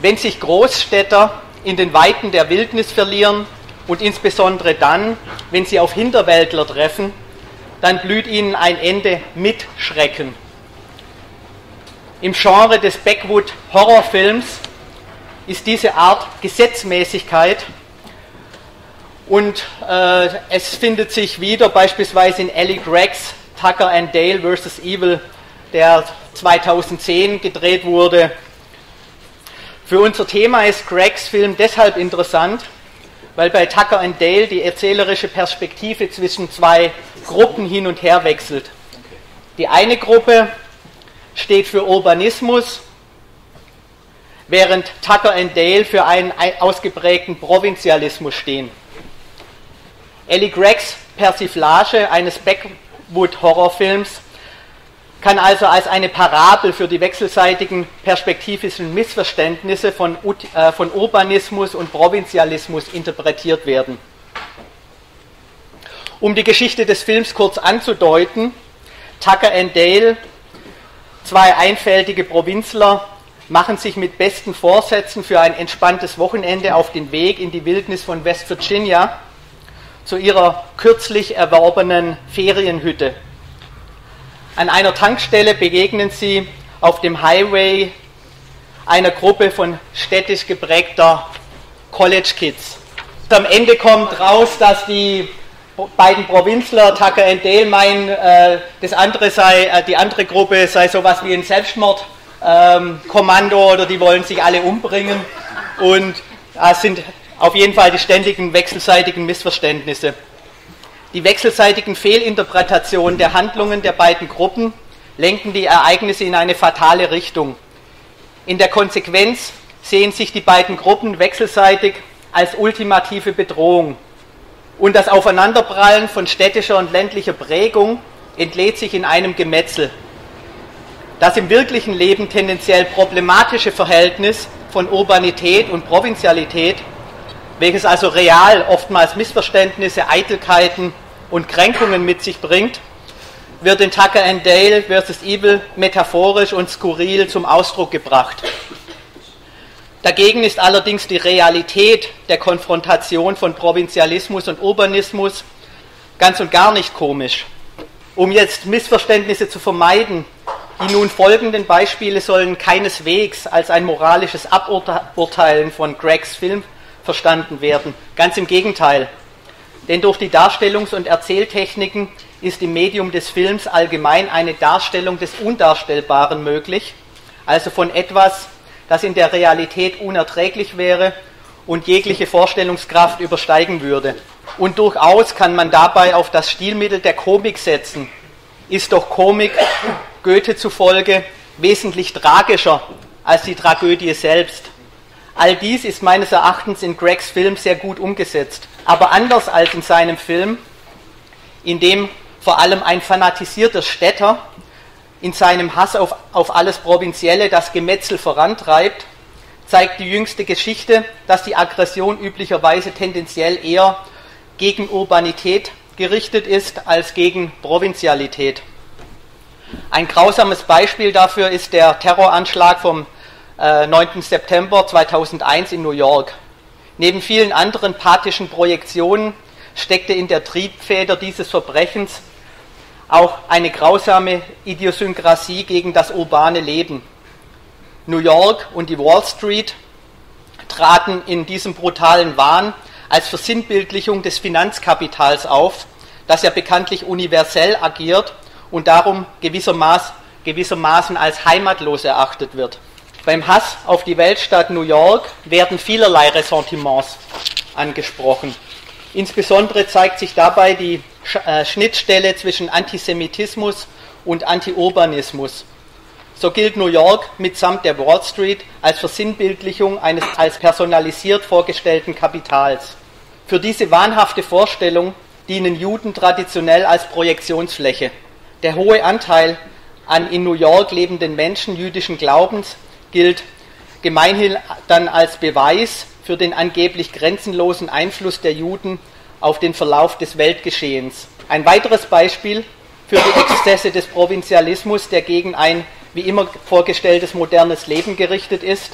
Wenn sich Großstädter in den Weiten der Wildnis verlieren und insbesondere dann, wenn sie auf Hinterwäldler treffen, dann blüht ihnen ein Ende mit Schrecken. Im Genre des Backwood-Horrorfilms ist diese Art Gesetzmäßigkeit und es findet sich wieder beispielsweise in Ellie Greggs Tucker and Dale vs. Evil, der 2010 gedreht wurde. Für unser Thema ist Greggs Film deshalb interessant, weil bei Tucker and Dale die erzählerische Perspektive zwischen zwei Gruppen hin und her wechselt. Die eine Gruppe steht für Urbanismus, während Tucker and Dale für einen ausgeprägten Provinzialismus stehen. Ellie Greggs Persiflage eines Backwood-Horrorfilms kann also als eine Parabel für die wechselseitigen perspektivischen Missverständnisse von Urbanismus und Provinzialismus interpretiert werden. Um die Geschichte des Films kurz anzudeuten: Tucker and Dale, zwei einfältige Provinzler, machen sich mit besten Vorsätzen für ein entspanntes Wochenende auf den Weg in die Wildnis von West Virginia zu ihrer kürzlich erworbenen Ferienhütte. An einer Tankstelle begegnen sie auf dem Highway einer Gruppe von städtisch geprägter College Kids. Am Ende kommt raus, dass die beiden Provinzler, Tucker and Dale, meinen, die andere Gruppe sei sowas wie ein Selbstmordkommando oder die wollen sich alle umbringen. Und es sind auf jeden Fall die ständigen wechselseitigen Missverständnisse. Die wechselseitigen Fehlinterpretationen der Handlungen der beiden Gruppen lenken die Ereignisse in eine fatale Richtung. In der Konsequenz sehen sich die beiden Gruppen wechselseitig als ultimative Bedrohung. Und das Aufeinanderprallen von städtischer und ländlicher Prägung entlädt sich in einem Gemetzel. Das im wirklichen Leben tendenziell problematische Verhältnis von Urbanität und Provinzialität, welches also real oftmals Missverständnisse, Eitelkeiten und Kränkungen mit sich bringt, wird in Tucker and Dale vs. Evil metaphorisch und skurril zum Ausdruck gebracht. Dagegen ist allerdings die Realität der Konfrontation von Provinzialismus und Urbanismus ganz und gar nicht komisch. Um jetzt Missverständnisse zu vermeiden, die nun folgenden Beispiele sollen keineswegs als ein moralisches Aburteilen von Greggs Film verstanden werden. Ganz im Gegenteil. Denn durch die Darstellungs- und Erzähltechniken ist im Medium des Films allgemein eine Darstellung des Undarstellbaren möglich, also von etwas, das in der Realität unerträglich wäre und jegliche Vorstellungskraft übersteigen würde. Und durchaus kann man dabei auf das Stilmittel der Komik setzen. Ist doch Komik Goethe zufolge wesentlich tragischer als die Tragödie selbst. All dies ist meines Erachtens in Greggs Film sehr gut umgesetzt. Aber anders als in seinem Film, in dem vor allem ein fanatisierter Städter in seinem Hass auf alles Provinzielle das Gemetzel vorantreibt, zeigt die jüngste Geschichte, dass die Aggression üblicherweise tendenziell eher gegen Urbanität gerichtet ist als gegen Provinzialität. Ein grausames Beispiel dafür ist der Terroranschlag vom 9. September 2001 in New York. Neben vielen anderen pathischen Projektionen steckte in der Triebfeder dieses Verbrechens auch eine grausame Idiosynkrasie gegen das urbane Leben. New York und die Wall Street traten in diesem brutalen Wahn als Versinnbildlichung des Finanzkapitals auf, das ja bekanntlich universell agiert und darum gewissermaßen als heimatlos erachtet wird. Beim Hass auf die Weltstadt New York werden vielerlei Ressentiments angesprochen. Insbesondere zeigt sich dabei die Schnittstelle zwischen Antisemitismus und Antiurbanismus. So gilt New York mitsamt der Wall Street als Versinnbildlichung eines als personalisiert vorgestellten Kapitals. Für diese wahnhafte Vorstellung dienen Juden traditionell als Projektionsfläche. Der hohe Anteil an in New York lebenden Menschen jüdischen Glaubens gilt gemeinhin dann als Beweis für den angeblich grenzenlosen Einfluss der Juden auf den Verlauf des Weltgeschehens. Ein weiteres Beispiel für die Exzesse des Provinzialismus, der gegen ein wie immer vorgestelltes modernes Leben gerichtet ist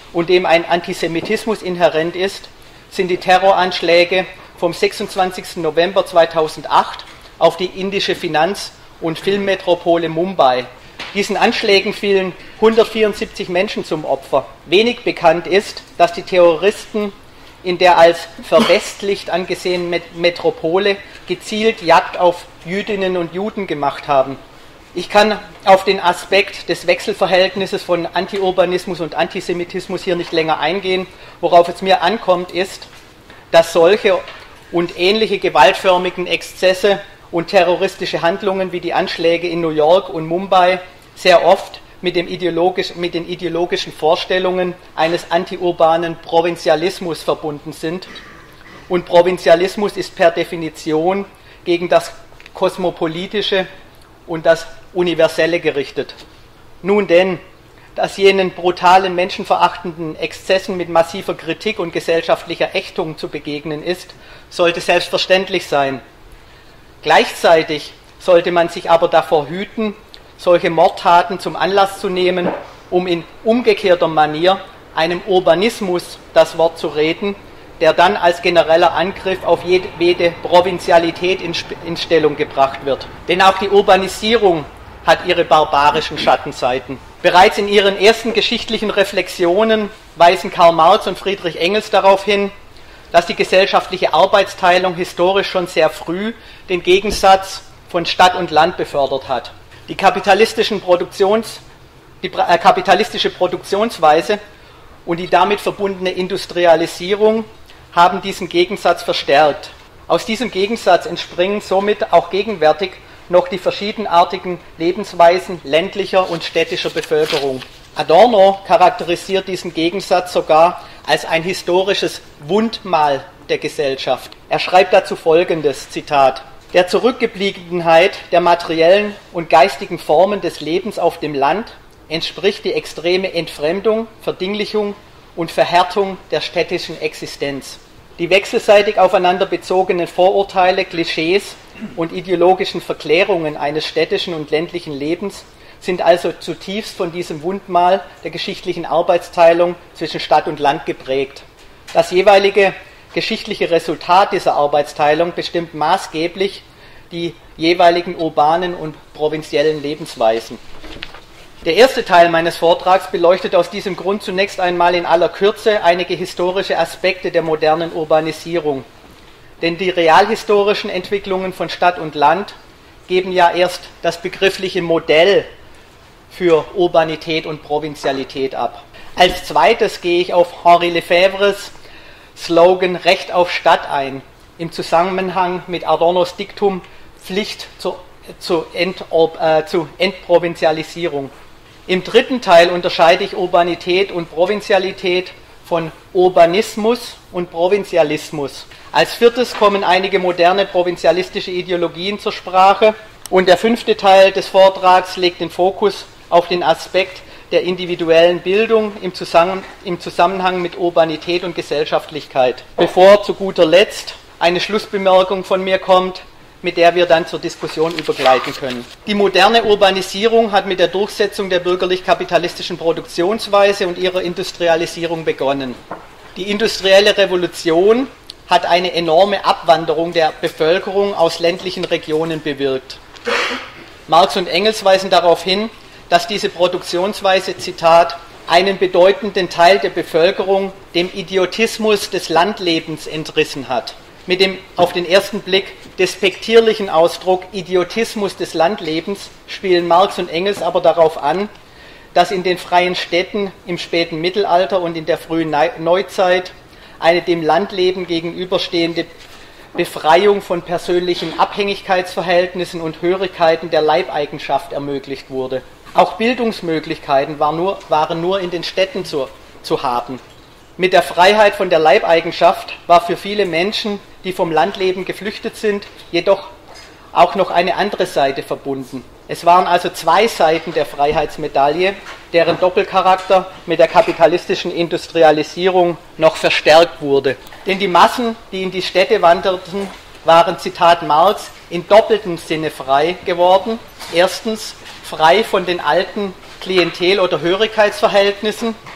und dem ein Antisemitismus inhärent ist, sind die Terroranschläge vom 26. November 2008 auf die indische Finanz- und Filmmetropole Mumbai. Diesen Anschlägen fielen 174 Menschen zum Opfer. Wenig bekannt ist, dass die Terroristen in der als verwestlicht angesehenen Metropole gezielt Jagd auf Jüdinnen und Juden gemacht haben. Ich kann auf den Aspekt des Wechselverhältnisses von Antiurbanismus und Antisemitismus hier nicht länger eingehen. Worauf es mir ankommt, ist, dass solche und ähnliche gewaltförmigen Exzesse und terroristische Handlungen wie die Anschläge in New York und Mumbai sehr oft mit den ideologischen Vorstellungen eines antiurbanen Provinzialismus verbunden sind. Und Provinzialismus ist per Definition gegen das Kosmopolitische und das Universelle gerichtet. Nun denn, dass jenen brutalen, menschenverachtenden Exzessen mit massiver Kritik und gesellschaftlicher Ächtung zu begegnen ist, sollte selbstverständlich sein. Gleichzeitig sollte man sich aber davor hüten, solche Mordtaten zum Anlass zu nehmen, um in umgekehrter Manier einem Urbanismus das Wort zu reden, der dann als genereller Angriff auf jede Provinzialität in Stellung gebracht wird. Denn auch die Urbanisierung hat ihre barbarischen Schattenseiten. Bereits in ihren ersten geschichtlichen Reflexionen weisen Karl Marx und Friedrich Engels darauf hin, dass die gesellschaftliche Arbeitsteilung historisch schon sehr früh den Gegensatz von Stadt und Land befördert hat. Die kapitalistische Produktionsweise und die damit verbundene Industrialisierung haben diesen Gegensatz verstärkt. Aus diesem Gegensatz entspringen somit auch gegenwärtig noch die verschiedenartigen Lebensweisen ländlicher und städtischer Bevölkerung. Adorno charakterisiert diesen Gegensatz sogar als ein historisches Wundmal der Gesellschaft. Er schreibt dazu Folgendes, Zitat: Der Zurückgebliebenheit der materiellen und geistigen Formen des Lebens auf dem Land entspricht die extreme Entfremdung, Verdinglichung und Verhärtung der städtischen Existenz. Die wechselseitig aufeinander bezogenen Vorurteile, Klischees und ideologischen Verklärungen eines städtischen und ländlichen Lebens sind also zutiefst von diesem Wundmal der geschichtlichen Arbeitsteilung zwischen Stadt und Land geprägt. Das jeweilige geschichtliche Resultat dieser Arbeitsteilung bestimmt maßgeblich die jeweiligen urbanen und provinziellen Lebensweisen. Der erste Teil meines Vortrags beleuchtet aus diesem Grund zunächst einmal in aller Kürze einige historische Aspekte der modernen Urbanisierung. Denn die realhistorischen Entwicklungen von Stadt und Land geben ja erst das begriffliche Modell für Urbanität und Provinzialität ab. Als zweites gehe ich auf Henri Lefebvres Slogan Recht auf Stadt ein, im Zusammenhang mit Adornos Diktum Pflicht zur Entprovinzialisierung. Im dritten Teil unterscheide ich Urbanität und Provinzialität von Urbanismus und Provinzialismus. Als viertes kommen einige moderne provinzialistische Ideologien zur Sprache und der fünfte Teil des Vortrags legt den Fokus auf den Aspekt der individuellen Bildung im Zusammenhang mit Urbanität und Gesellschaftlichkeit. Bevor zu guter Letzt eine Schlussbemerkung von mir kommt, mit der wir dann zur Diskussion übergleiten können. Die moderne Urbanisierung hat mit der Durchsetzung der bürgerlich-kapitalistischen Produktionsweise und ihrer Industrialisierung begonnen. Die industrielle Revolution hat eine enorme Abwanderung der Bevölkerung aus ländlichen Regionen bewirkt. Marx und Engels weisen darauf hin, dass diese Produktionsweise, Zitat, einen bedeutenden Teil der Bevölkerung dem Idiotismus des Landlebens entrissen hat. Mit dem auf den ersten Blick despektierlichen Ausdruck Idiotismus des Landlebens spielen Marx und Engels aber darauf an, dass in den freien Städten im späten Mittelalter und in der frühen Neuzeit eine dem Landleben gegenüberstehende Befreiung von persönlichen Abhängigkeitsverhältnissen und Hörigkeiten der Leibeigenschaft ermöglicht wurde. Auch Bildungsmöglichkeiten waren nur in den Städten zu haben. Mit der Freiheit von der Leibeigenschaft war für viele Menschen, die vom Landleben geflüchtet sind, jedoch auch noch eine andere Seite verbunden. Es waren also zwei Seiten der Freiheitsmedaille, deren Doppelcharakter mit der kapitalistischen Industrialisierung noch verstärkt wurde. Denn die Massen, die in die Städte wanderten, waren, Zitat Marx, in doppeltem Sinne frei geworden. Erstens frei von den alten Klientel- oder Hörigkeitsverhältnissen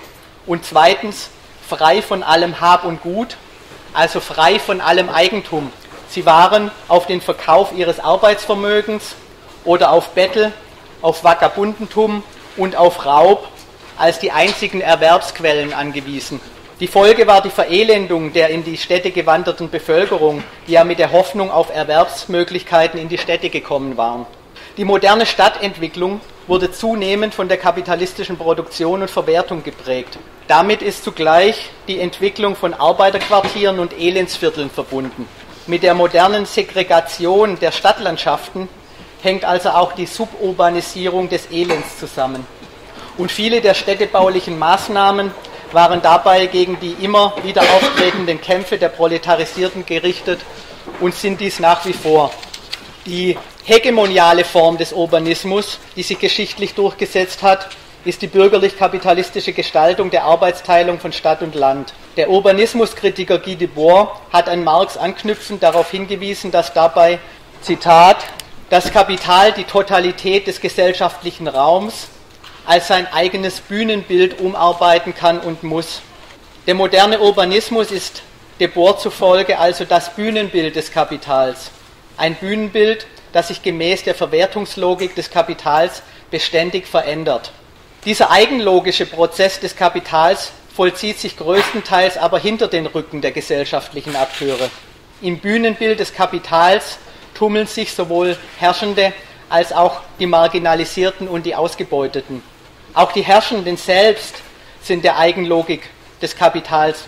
und zweitens frei von allem Hab und Gut, also frei von allem Eigentum. Sie waren auf den Verkauf ihres Arbeitsvermögens oder auf Bettel, auf Vagabundentum und auf Raub als die einzigen Erwerbsquellen angewiesen. Die Folge war die Verelendung der in die Städte gewanderten Bevölkerung, die ja mit der Hoffnung auf Erwerbsmöglichkeiten in die Städte gekommen waren. Die moderne Stadtentwicklung wurde zunehmend von der kapitalistischen Produktion und Verwertung geprägt. Damit ist zugleich die Entwicklung von Arbeiterquartieren und Elendsvierteln verbunden. Mit der modernen Segregation der Stadtlandschaften hängt also auch die Suburbanisierung des Elends zusammen. Und viele der städtebaulichen Maßnahmen waren dabei gegen die immer wieder auftretenden Kämpfe der Proletarisierten gerichtet und sind dies nach wie vor. Die hegemoniale Form des Urbanismus, die sich geschichtlich durchgesetzt hat, ist die bürgerlich-kapitalistische Gestaltung der Arbeitsteilung von Stadt und Land. Der Urbanismuskritiker Guy Debord hat an Marx anknüpfend darauf hingewiesen, dass dabei, Zitat, das Kapital die Totalität des gesellschaftlichen Raums als sein eigenes Bühnenbild umarbeiten kann und muss. Der moderne Urbanismus ist Debord zufolge also das Bühnenbild des Kapitals. Ein Bühnenbild, das sich gemäß der Verwertungslogik des Kapitals beständig verändert. Dieser eigenlogische Prozess des Kapitals vollzieht sich größtenteils aber hinter den Rücken der gesellschaftlichen Akteure. Im Bühnenbild des Kapitals tummeln sich sowohl Herrschende als auch die Marginalisierten und die Ausgebeuteten. Auch die Herrschenden selbst sind der Eigenlogik des Kapitals,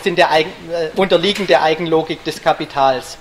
unterliegen der Eigenlogik des Kapitals.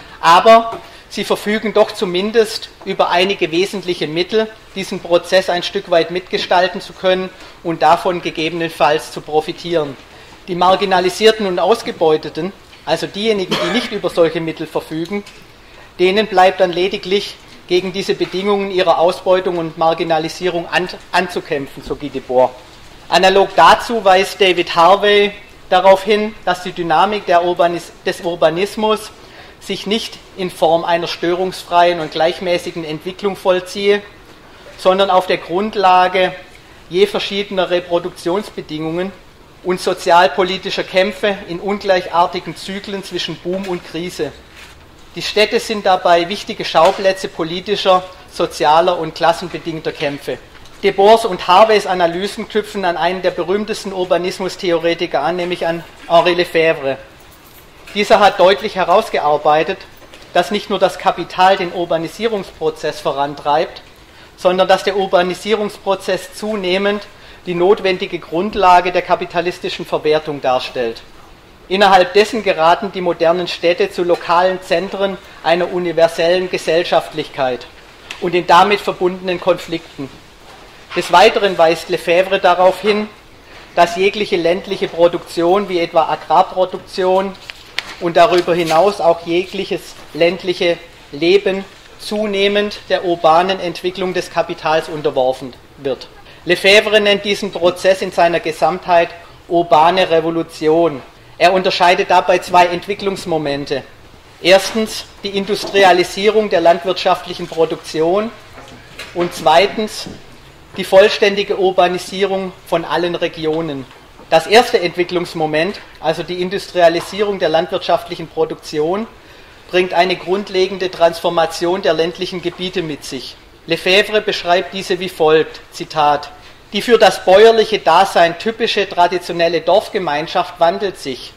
Aber sie verfügen doch zumindest über einige wesentliche Mittel, diesen Prozess ein Stück weit mitgestalten zu können und davon gegebenenfalls zu profitieren. Die Marginalisierten und Ausgebeuteten, also diejenigen, die nicht über solche Mittel verfügen, denen bleibt dann lediglich gegen diese Bedingungen ihrer Ausbeutung und Marginalisierung anzukämpfen, so Guy Debord. Analog dazu weist David Harvey darauf hin, dass die Dynamik des Urbanismus sich nicht in Form einer störungsfreien und gleichmäßigen Entwicklung vollziehe, sondern auf der Grundlage je verschiedener Reproduktionsbedingungen und sozialpolitischer Kämpfe in ungleichartigen Zyklen zwischen Boom und Krise. Die Städte sind dabei wichtige Schauplätze politischer, sozialer und klassenbedingter Kämpfe. Debords und Harveys Analysen knüpfen an einen der berühmtesten Urbanismustheoretiker an, nämlich an Henri Lefebvre. Dieser hat deutlich herausgearbeitet, dass nicht nur das Kapital den Urbanisierungsprozess vorantreibt, sondern dass der Urbanisierungsprozess zunehmend die notwendige Grundlage der kapitalistischen Verwertung darstellt. Innerhalb dessen geraten die modernen Städte zu lokalen Zentren einer universellen Gesellschaftlichkeit und den damit verbundenen Konflikten. Des Weiteren weist Lefebvre darauf hin, dass jegliche ländliche Produktion, wie etwa Agrarproduktion und darüber hinaus auch jegliches ländliche Leben, zunehmend der urbanen Entwicklung des Kapitals unterworfen wird. Lefebvre nennt diesen Prozess in seiner Gesamtheit urbane Revolution. Er unterscheidet dabei zwei Entwicklungsmomente. Erstens die Industrialisierung der landwirtschaftlichen Produktion und zweitens die vollständige Urbanisierung von allen Regionen. Das erste Entwicklungsmoment, also die Industrialisierung der landwirtschaftlichen Produktion, bringt eine grundlegende Transformation der ländlichen Gebiete mit sich. Lefebvre beschreibt diese wie folgt, Zitat, die für das bäuerliche Dasein typische traditionelle Dorfgemeinschaft wandelt sich.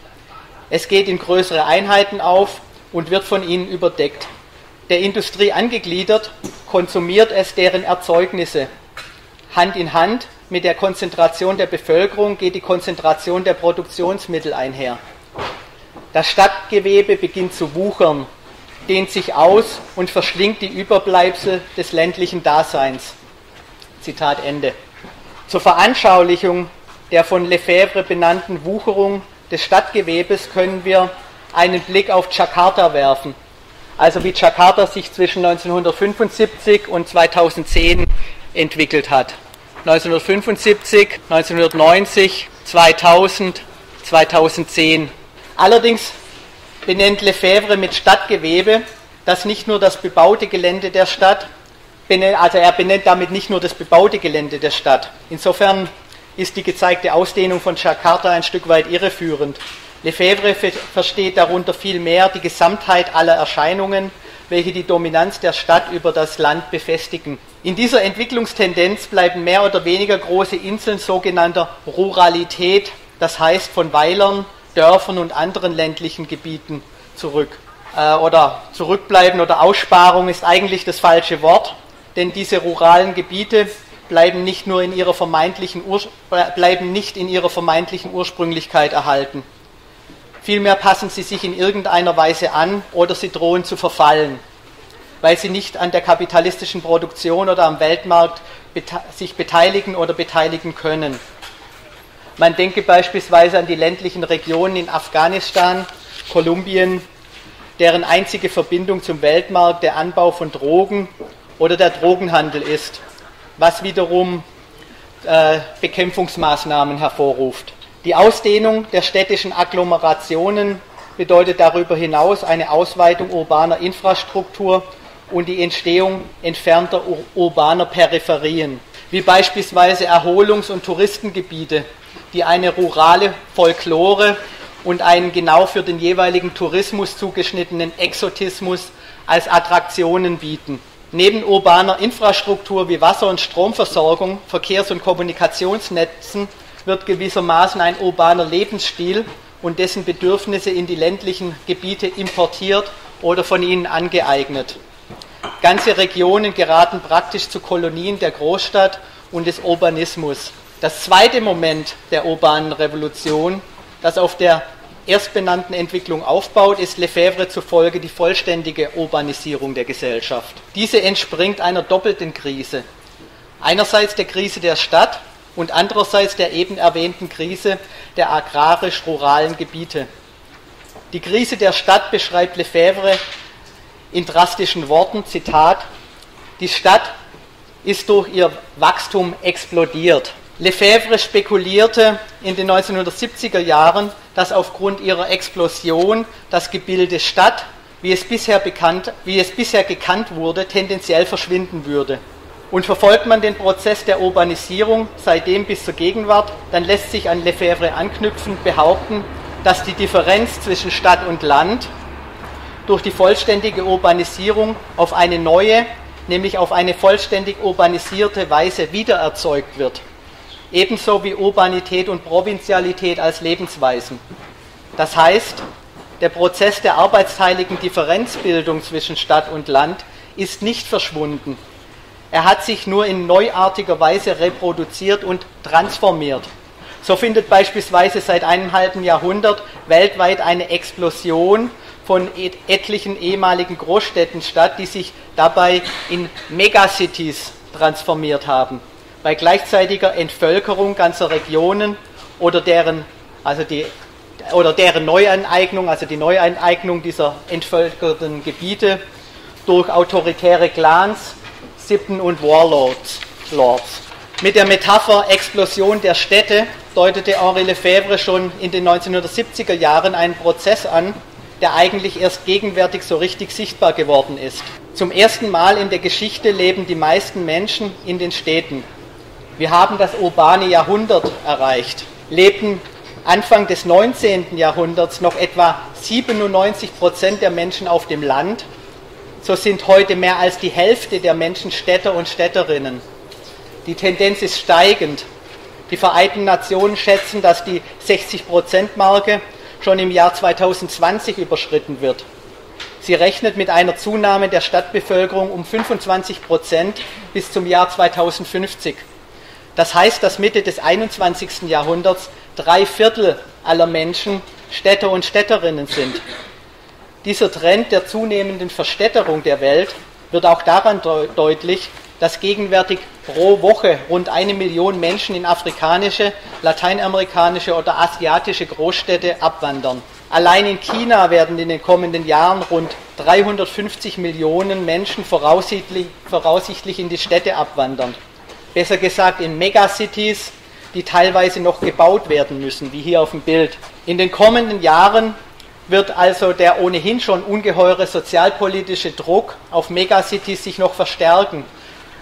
Es geht in größere Einheiten auf und wird von ihnen überdeckt. Der Industrie angegliedert, konsumiert es deren Erzeugnisse. Hand in Hand mit der Konzentration der Bevölkerung geht die Konzentration der Produktionsmittel einher. Das Stadtgewebe beginnt zu wuchern, dehnt sich aus und verschlingt die Überbleibsel des ländlichen Daseins. Zitat Ende. Zur Veranschaulichung der von Lefebvre benannten Wucherung des Stadtgewebes können wir einen Blick auf Jakarta werfen. Also wie Jakarta sich zwischen 1975 und 2010 entwickelt hat. 1975, 1990, 2000, 2010. Allerdings benennt Lefebvre mit Stadtgewebe das nicht nur das bebaute Gelände der Stadt, also er benennt damit nicht nur das bebaute Gelände der Stadt. Insofern ist die gezeigte Ausdehnung von Jakarta ein Stück weit irreführend. Lefebvre versteht darunter vielmehr die Gesamtheit aller Erscheinungen, welche die Dominanz der Stadt über das Land befestigen. In dieser Entwicklungstendenz bleiben mehr oder weniger große Inseln sogenannter Ruralität, das heißt von Weilern, Dörfern und anderen ländlichen Gebieten zurück. Oder zurückbleiben oder Aussparung ist eigentlich das falsche Wort, denn diese ruralen Gebiete bleiben nicht in ihrer vermeintlichen Ursprünglichkeit erhalten. Vielmehr passen sie sich in irgendeiner Weise an oder sie drohen zu verfallen, weil sie nicht an der kapitalistischen Produktion oder am Weltmarkt sich beteiligen oder beteiligen können. Man denke beispielsweise an die ländlichen Regionen in Afghanistan, Kolumbien, deren einzige Verbindung zum Weltmarkt der Anbau von Drogen oder der Drogenhandel ist, was wiederum Bekämpfungsmaßnahmen hervorruft. Die Ausdehnung der städtischen Agglomerationen bedeutet darüber hinaus eine Ausweitung urbaner Infrastruktur und die Entstehung entfernter urbaner Peripherien, wie beispielsweise Erholungs- und Touristengebiete, die eine rurale Folklore und einen genau für den jeweiligen Tourismus zugeschnittenen Exotismus als Attraktionen bieten. Neben urbaner Infrastruktur wie Wasser- und Stromversorgung, Verkehrs- und Kommunikationsnetzen wird gewissermaßen ein urbaner Lebensstil und dessen Bedürfnisse in die ländlichen Gebiete importiert oder von ihnen angeeignet. Ganze Regionen geraten praktisch zu Kolonien der Großstadt und des Urbanismus. Das zweite Moment der urbanen Revolution, das auf der erstbenannten Entwicklung aufbaut, ist Lefebvre zufolge die vollständige Urbanisierung der Gesellschaft. Diese entspringt einer doppelten Krise. Einerseits der Krise der Stadt und andererseits der eben erwähnten Krise der agrarisch-ruralen Gebiete. Die Krise der Stadt beschreibt Lefebvre in drastischen Worten, Zitat, die Stadt ist durch ihr Wachstum explodiert. Lefebvre spekulierte in den 1970er Jahren, dass aufgrund ihrer Explosion das Gebilde Stadt, wie es bisher gekannt wurde, tendenziell verschwinden würde. Und verfolgt man den Prozess der Urbanisierung seitdem bis zur Gegenwart, dann lässt sich an Lefebvre anknüpfend behaupten, dass die Differenz zwischen Stadt und Land durch die vollständige Urbanisierung auf eine neue, nämlich auf eine vollständig urbanisierte Weise wiedererzeugt wird. Ebenso wie Urbanität und Provinzialität als Lebensweisen. Das heißt, der Prozess der arbeitsteiligen Differenzbildung zwischen Stadt und Land ist nicht verschwunden. Er hat sich nur in neuartiger Weise reproduziert und transformiert. So findet beispielsweise seit einem halben Jahrhundert weltweit eine Explosion von etlichen ehemaligen Großstädten statt, die sich dabei in Megacities transformiert haben. Bei gleichzeitiger Entvölkerung ganzer Regionen oder deren Neuaneignung, also die Neuaneignung dieser entvölkerten Gebiete durch autoritäre Clans, Sippen und Warlords. Mit der Metapher Explosion der Städte deutete Henri Lefebvre schon in den 1970er Jahren einen Prozess an, der eigentlich erst gegenwärtig so richtig sichtbar geworden ist. Zum ersten Mal in der Geschichte leben die meisten Menschen in den Städten. Wir haben das urbane Jahrhundert erreicht, lebten Anfang des 19. Jahrhunderts noch etwa 97% der Menschen auf dem Land. So sind heute mehr als die Hälfte der Menschen Städter und Städterinnen. Die Tendenz ist steigend. Die Vereinten Nationen schätzen, dass die 60%-Marke schon im Jahr 2020 überschritten wird. Sie rechnet mit einer Zunahme der Stadtbevölkerung um 25% bis zum Jahr 2050. Das heißt, dass Mitte des 21. Jahrhunderts 3/4 aller Menschen Städter und Städterinnen sind. Dieser Trend der zunehmenden Verstädterung der Welt wird auch daran deutlich, dass gegenwärtig pro Woche rund 1 Million Menschen in afrikanische, lateinamerikanische oder asiatische Großstädte abwandern. Allein in China werden in den kommenden Jahren rund 350 Millionen Menschen voraussichtlich in die Städte abwandern. Besser gesagt in Megacities, die teilweise noch gebaut werden müssen, wie hier auf dem Bild. In den kommenden Jahren wird also der ohnehin schon ungeheure sozialpolitische Druck auf Megacities sich noch verstärken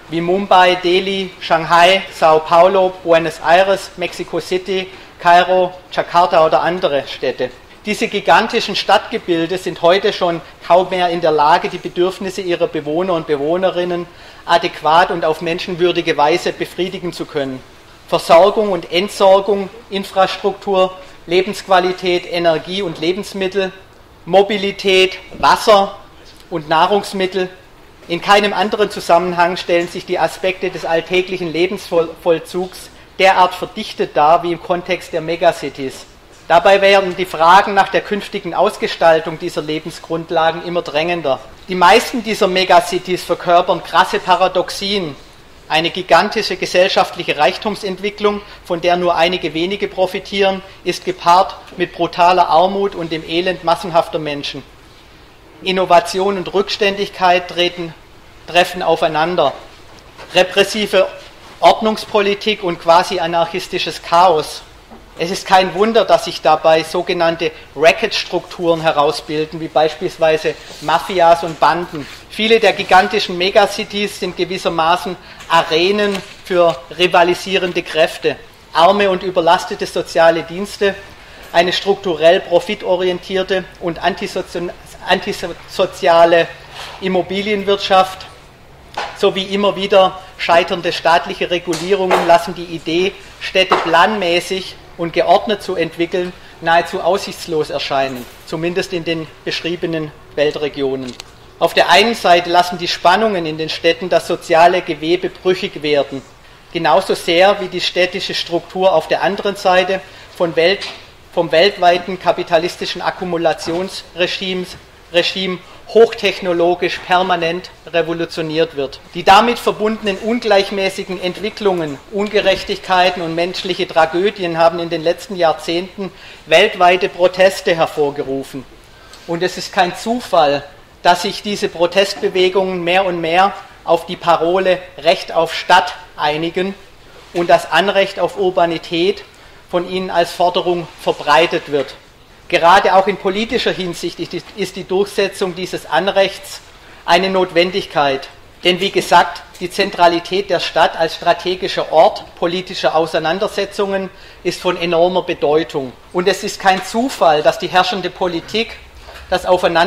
wie Mumbai, Delhi, Shanghai, Sao Paulo, Buenos Aires, Mexico City, Kairo, Jakarta oder andere Städte. Diese gigantischen Stadtgebilde sind heute schon kaum mehr in der Lage, die Bedürfnisse ihrer Bewohner und Bewohnerinnen adäquat und auf menschenwürdige Weise befriedigen zu können. Versorgung und Entsorgung, Infrastruktur, Lebensqualität, Energie und Lebensmittel, Mobilität, Wasser und Nahrungsmittel. In keinem anderen Zusammenhang stellen sich die Aspekte des alltäglichen Lebensvollzugs derart verdichtet dar wie im Kontext der Megacities. Dabei werden die Fragen nach der künftigen Ausgestaltung dieser Lebensgrundlagen immer drängender. Die meisten dieser Megacities verkörpern krasse Paradoxien. Eine gigantische gesellschaftliche Reichtumsentwicklung, von der nur einige wenige profitieren, ist gepaart mit brutaler Armut und dem Elend massenhafter Menschen. Innovation und Rückständigkeit treffen aufeinander. Repressive Ordnungspolitik und quasi anarchistisches Chaos. Es ist kein Wunder, dass sich dabei sogenannte Racket-Strukturen herausbilden, wie beispielsweise Mafias und Banden. Viele der gigantischen Megacities sind gewissermaßen Arenen für rivalisierende Kräfte. Arme und überlastete soziale Dienste, eine strukturell profitorientierte und antisoziale Immobilienwirtschaft sowie immer wieder scheiternde staatliche Regulierungen lassen die Idee, Städte planmäßig und geordnet zu entwickeln, nahezu aussichtslos erscheinen, zumindest in den beschriebenen Weltregionen. Auf der einen Seite lassen die Spannungen in den Städten das soziale Gewebe brüchig werden, genauso sehr wie die städtische Struktur auf der anderen Seite vom weltweiten kapitalistischen Akkumulationsregime hochtechnologisch permanent revolutioniert wird. Die damit verbundenen ungleichmäßigen Entwicklungen, Ungerechtigkeiten und menschliche Tragödien haben in den letzten Jahrzehnten weltweite Proteste hervorgerufen. Und es ist kein Zufall, dass sich diese Protestbewegungen mehr und mehr auf die Parole Recht auf Stadt einigen und das Anrecht auf Urbanität von ihnen als Forderung verbreitet wird. Gerade auch in politischer Hinsicht ist die Durchsetzung dieses Anrechts eine Notwendigkeit. Denn wie gesagt, die Zentralität der Stadt als strategischer Ort politischer Auseinandersetzungen ist von enormer Bedeutung. Und es ist kein Zufall, dass die herrschende Politik das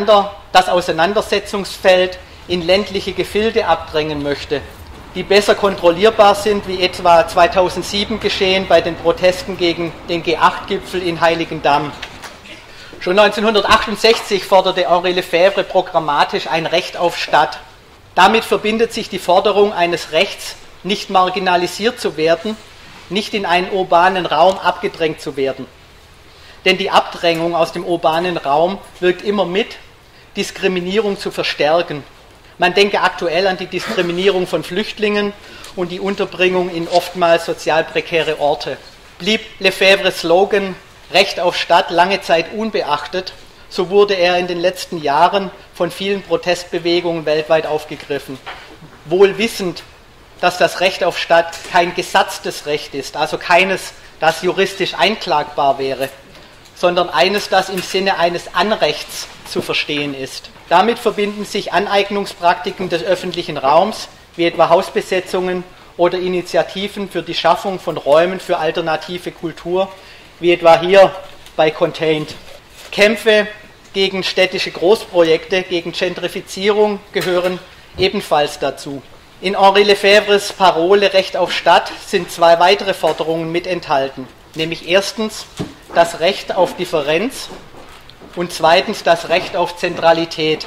Auseinandersetzungsfeld in ländliche Gefilde abdrängen möchte, die besser kontrollierbar sind, wie etwa 2007 geschehen bei den Protesten gegen den G8-Gipfel in Heiligendamm. Schon 1968 forderte Henri Lefebvre programmatisch ein Recht auf Stadt. Damit verbindet sich die Forderung eines Rechts, nicht marginalisiert zu werden, nicht in einen urbanen Raum abgedrängt zu werden. Denn die Abdrängung aus dem urbanen Raum wirkt immer mit, Diskriminierung zu verstärken. Man denke aktuell an die Diskriminierung von Flüchtlingen und die Unterbringung in oftmals sozial prekäre Orte. Blieb Lefebvres Slogan Recht auf Stadt lange Zeit unbeachtet, so wurde er in den letzten Jahren von vielen Protestbewegungen weltweit aufgegriffen. Wohl wissend, dass das Recht auf Stadt kein gesatztes Recht ist, also keines, das juristisch einklagbar wäre, sondern eines, das im Sinne eines Anrechts zu verstehen ist. Damit verbinden sich Aneignungspraktiken des öffentlichen Raums, wie etwa Hausbesetzungen oder Initiativen für die Schaffung von Räumen für alternative Kultur, wie etwa hier bei Contained. Kämpfe gegen städtische Großprojekte, gegen Gentrifizierung gehören ebenfalls dazu. In Henri Lefebvres Parole Recht auf Stadt sind zwei weitere Forderungen mit enthalten, nämlich erstens das Recht auf Differenz und zweitens das Recht auf Zentralität.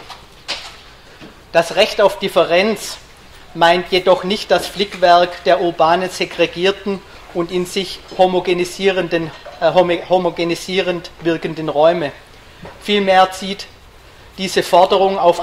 Das Recht auf Differenz meint jedoch nicht das Flickwerk der urbanen segregierten und in sich homogenisierend wirkenden Räume. Vielmehr zielt diese Forderung auf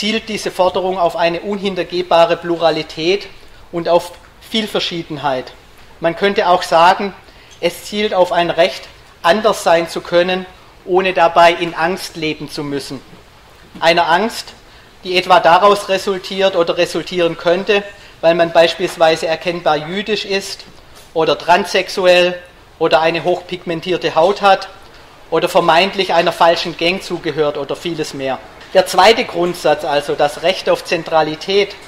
eine unhintergehbare Pluralität und auf Vielverschiedenheit. Man könnte auch sagen, es zielt auf ein Recht, anders sein zu können, ohne dabei in Angst leben zu müssen. Eine Angst, die etwa daraus resultiert oder resultieren könnte, weil man beispielsweise erkennbar jüdisch ist oder transsexuell oder eine hochpigmentierte Haut hat oder vermeintlich einer falschen Gang zugehört oder vieles mehr. Der zweite Grundsatz, also das Recht auf Zentralität,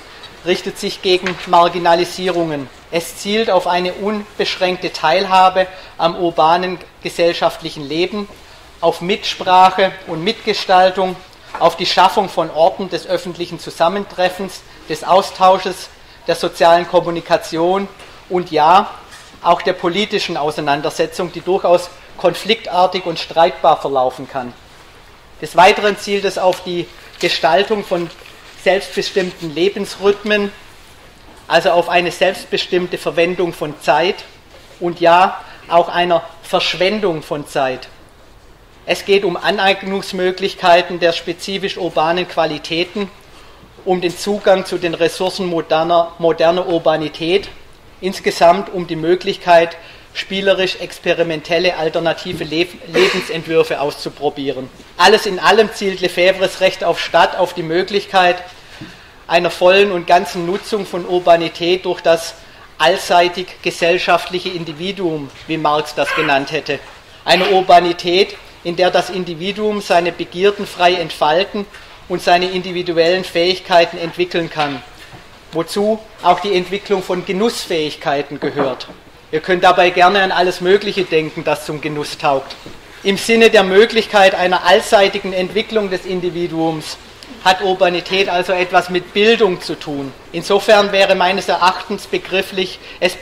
richtet sich gegen Marginalisierungen. Es zielt auf eine unbeschränkte Teilhabe am urbanen gesellschaftlichen Leben, auf Mitsprache und Mitgestaltung, auf die Schaffung von Orten des öffentlichen Zusammentreffens, des Austausches, der sozialen Kommunikation und ja, auch der politischen Auseinandersetzung, die durchaus konfliktartig und streitbar verlaufen kann. Des Weiteren zielt es auf die Gestaltung von selbstbestimmten Lebensrhythmen, also auf eine selbstbestimmte Verwendung von Zeit und ja, auch einer Verschwendung von Zeit. Es geht um Aneignungsmöglichkeiten der spezifisch urbanen Qualitäten, um den Zugang zu den Ressourcen moderner Urbanität, insgesamt um die Möglichkeit, spielerisch experimentelle alternative Lebensentwürfe auszuprobieren. Alles in allem zielt Lefebvres Recht auf Stadt auf die Möglichkeit einer vollen und ganzen Nutzung von Urbanität durch das allseitig gesellschaftliche Individuum, wie Marx das genannt hätte. Eine Urbanität, in der das Individuum seine Begierden frei entfalten und seine individuellen Fähigkeiten entwickeln kann, wozu auch die Entwicklung von Genussfähigkeiten gehört. Ihr könnt dabei gerne an alles Mögliche denken, das zum Genuss taugt. Im Sinne der Möglichkeit einer allseitigen Entwicklung des Individuums hat Urbanität also etwas mit Bildung zu tun. Insofern wäre meines Erachtens begrifflich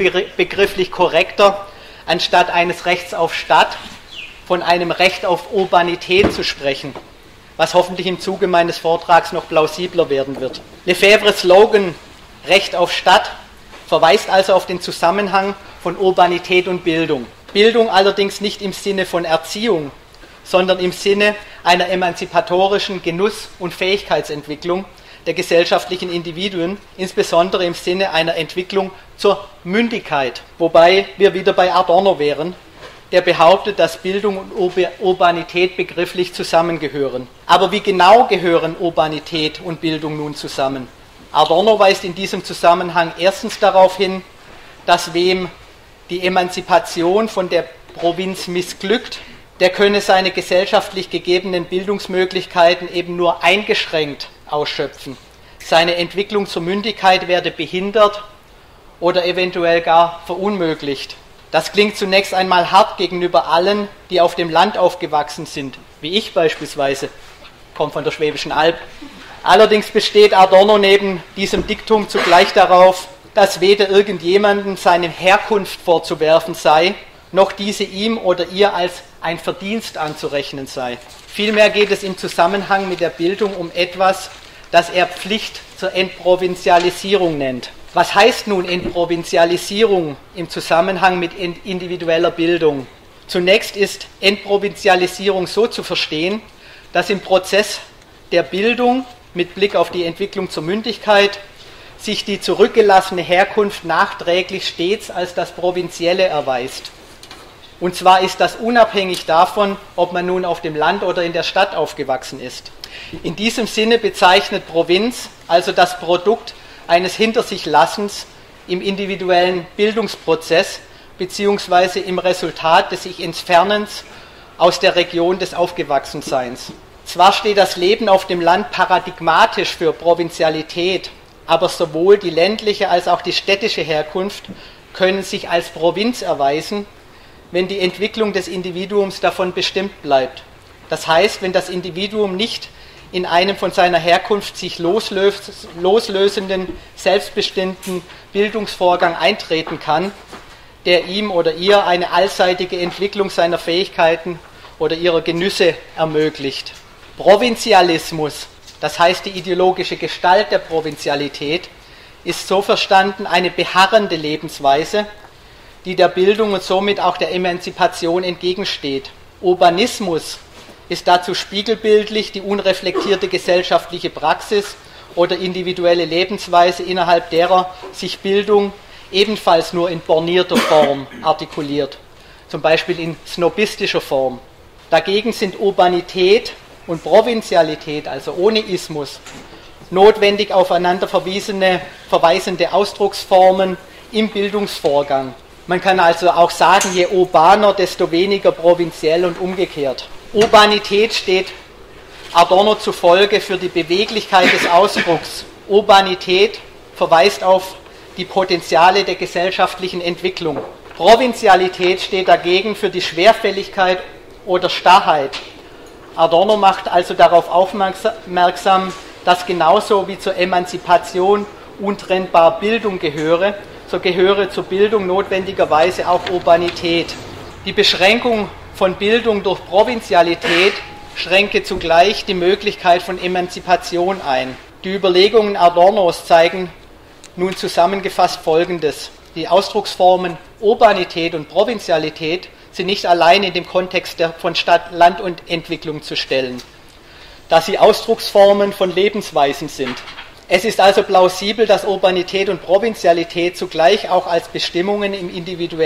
korrekter, anstatt eines Rechts auf Stadt, von einem Recht auf Urbanität zu sprechen, was hoffentlich im Zuge meines Vortrags noch plausibler werden wird. Lefebvres Slogan Recht auf Stadt verweist also auf den Zusammenhang von Urbanität und Bildung. Bildung allerdings nicht im Sinne von Erziehung, sondern im Sinne einer emanzipatorischen Genuss- und Fähigkeitsentwicklung der gesellschaftlichen Individuen, insbesondere im Sinne einer Entwicklung zur Mündigkeit, wobei wir wieder bei Adorno wären, der behauptet, dass Bildung und Urbanität begrifflich zusammengehören. Aber wie genau gehören Urbanität und Bildung nun zusammen? Adorno weist in diesem Zusammenhang erstens darauf hin, dass wem die Emanzipation von der Provinz missglückt, der könne seine gesellschaftlich gegebenen Bildungsmöglichkeiten eben nur eingeschränkt ausschöpfen. Seine Entwicklung zur Mündigkeit werde behindert oder eventuell gar verunmöglicht. Das klingt zunächst einmal hart gegenüber allen, die auf dem Land aufgewachsen sind, wie ich beispielsweise, komme von der Schwäbischen Alb. Allerdings besteht Adorno neben diesem Diktum zugleich darauf, dass weder irgendjemandem seine Herkunft vorzuwerfen sei, noch diese ihm oder ihr als ein Verdienst anzurechnen sei. Vielmehr geht es im Zusammenhang mit der Bildung um etwas, das er Pflicht zur Entprovinzialisierung nennt. Was heißt nun Entprovinzialisierung im Zusammenhang mit individueller Bildung? Zunächst ist Entprovinzialisierung so zu verstehen, dass im Prozess der Bildung mit Blick auf die Entwicklung zur Mündigkeit sich die zurückgelassene Herkunft nachträglich stets als das Provinzielle erweist. Und zwar ist das unabhängig davon, ob man nun auf dem Land oder in der Stadt aufgewachsen ist. In diesem Sinne bezeichnet Provinz also das Produkt eines Hintersichklassens im individuellen Bildungsprozess beziehungsweise im Resultat des sich Entfernens aus der Region des Aufgewachsenseins. Zwar steht das Leben auf dem Land paradigmatisch für Provinzialität, aber sowohl die ländliche als auch die städtische Herkunft können sich als Provinz erweisen, wenn die Entwicklung des Individuums davon bestimmt bleibt. Das heißt, wenn das Individuum nicht in einem von seiner Herkunft sich loslösenden, selbstbestimmten Bildungsvorgang eintreten kann, der ihm oder ihr eine allseitige Entwicklung seiner Fähigkeiten oder ihrer Genüsse ermöglicht. Provinzialismus, das heißt die ideologische Gestalt der Provinzialität, ist so verstanden eine beharrende Lebensweise, die der Bildung und somit auch der Emanzipation entgegensteht. Urbanismus ist dazu spiegelbildlich die unreflektierte gesellschaftliche Praxis oder individuelle Lebensweise, innerhalb derer sich Bildung ebenfalls nur in bornierter Form artikuliert, zum Beispiel in snobistischer Form. Dagegen sind Urbanität und Provinzialität, also ohne Ismus, notwendig aufeinander verweisende Ausdrucksformen im Bildungsvorgang. Man kann also auch sagen, je urbaner, desto weniger provinziell und umgekehrt. Urbanität steht Adorno zufolge für die Beweglichkeit des Ausdrucks. Urbanität verweist auf die Potenziale der gesellschaftlichen Entwicklung. Provinzialität steht dagegen für die Schwerfälligkeit oder Starrheit. Adorno macht also darauf aufmerksam, dass genauso wie zur Emanzipation untrennbar Bildung gehöre, so gehöre zur Bildung notwendigerweise auch Urbanität. Die Beschränkung von Bildung durch Provinzialität schränke zugleich die Möglichkeit von Emanzipation ein. Die Überlegungen Adornos zeigen nun zusammengefasst Folgendes: Die Ausdrucksformen Urbanität und Provinzialität sind nicht allein in dem Kontext von Stadt, Land und Entwicklung zu stellen, da sie Ausdrucksformen von Lebensweisen sind. Es ist also plausibel, dass Urbanität und Provinzialität zugleich auch als Bestimmungen im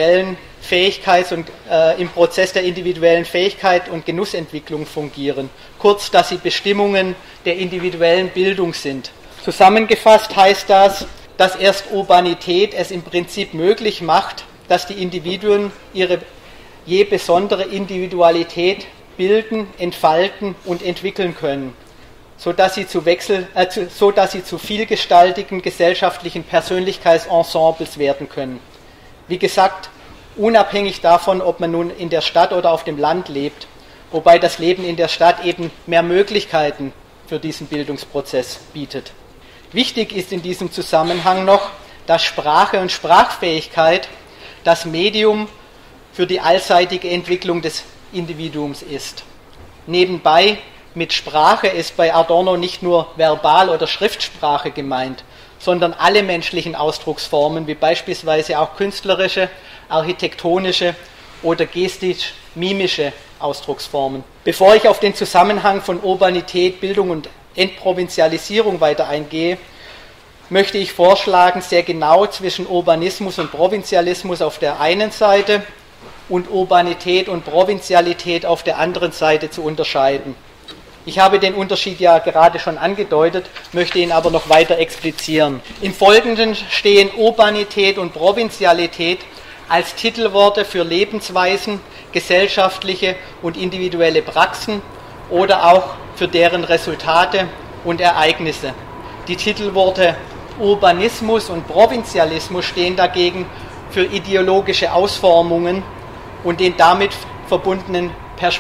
im Prozess der individuellen Fähigkeit und Genussentwicklung fungieren. Kurz, dass sie Bestimmungen der individuellen Bildung sind. Zusammengefasst heißt das, dass erst Urbanität es im Prinzip möglich macht, dass die Individuen ihre je besondere Individualität bilden, entfalten und entwickeln können, so dass sie zu vielgestaltigen gesellschaftlichen Persönlichkeitsensembles werden können. Wie gesagt, unabhängig davon, ob man nun in der Stadt oder auf dem Land lebt, wobei das Leben in der Stadt eben mehr Möglichkeiten für diesen Bildungsprozess bietet. Wichtig ist in diesem Zusammenhang noch, dass Sprache und Sprachfähigkeit das Medium für die allseitige Entwicklung des Individuums ist. Nebenbei, mit Sprache ist bei Adorno nicht nur Verbal- oder Schriftsprache gemeint, sondern alle menschlichen Ausdrucksformen, wie beispielsweise auch künstlerische, architektonische oder gestisch-mimische Ausdrucksformen. Bevor ich auf den Zusammenhang von Urbanität, Bildung und Entprovinzialisierung weiter eingehe, möchte ich vorschlagen, sehr genau zwischen Urbanismus und Provinzialismus auf der einen Seite und Urbanität und Provinzialität auf der anderen Seite zu unterscheiden. Ich habe den Unterschied ja gerade schon angedeutet, möchte ihn aber noch weiter explizieren. Im Folgenden stehen Urbanität und Provinzialität als Titelworte für Lebensweisen, gesellschaftliche und individuelle Praxen oder auch für deren Resultate und Ereignisse. Die Titelworte Urbanismus und Provinzialismus stehen dagegen für ideologische Ausformungen und den damit verbundenen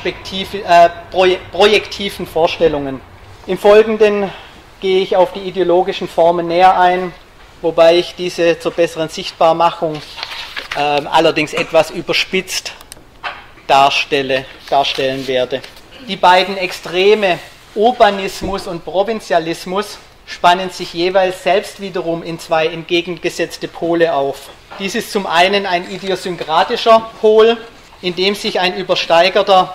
projektiven Vorstellungen. Im Folgenden gehe ich auf die ideologischen Formen näher ein, wobei ich diese zur besseren Sichtbarmachung allerdings etwas überspitzt darstellen werde. Die beiden Extreme Urbanismus und Provinzialismus spannen sich jeweils selbst wiederum in zwei entgegengesetzte Pole auf. Dies ist zum einen ein idiosynkratischer Pol, in dem sich übersteigerte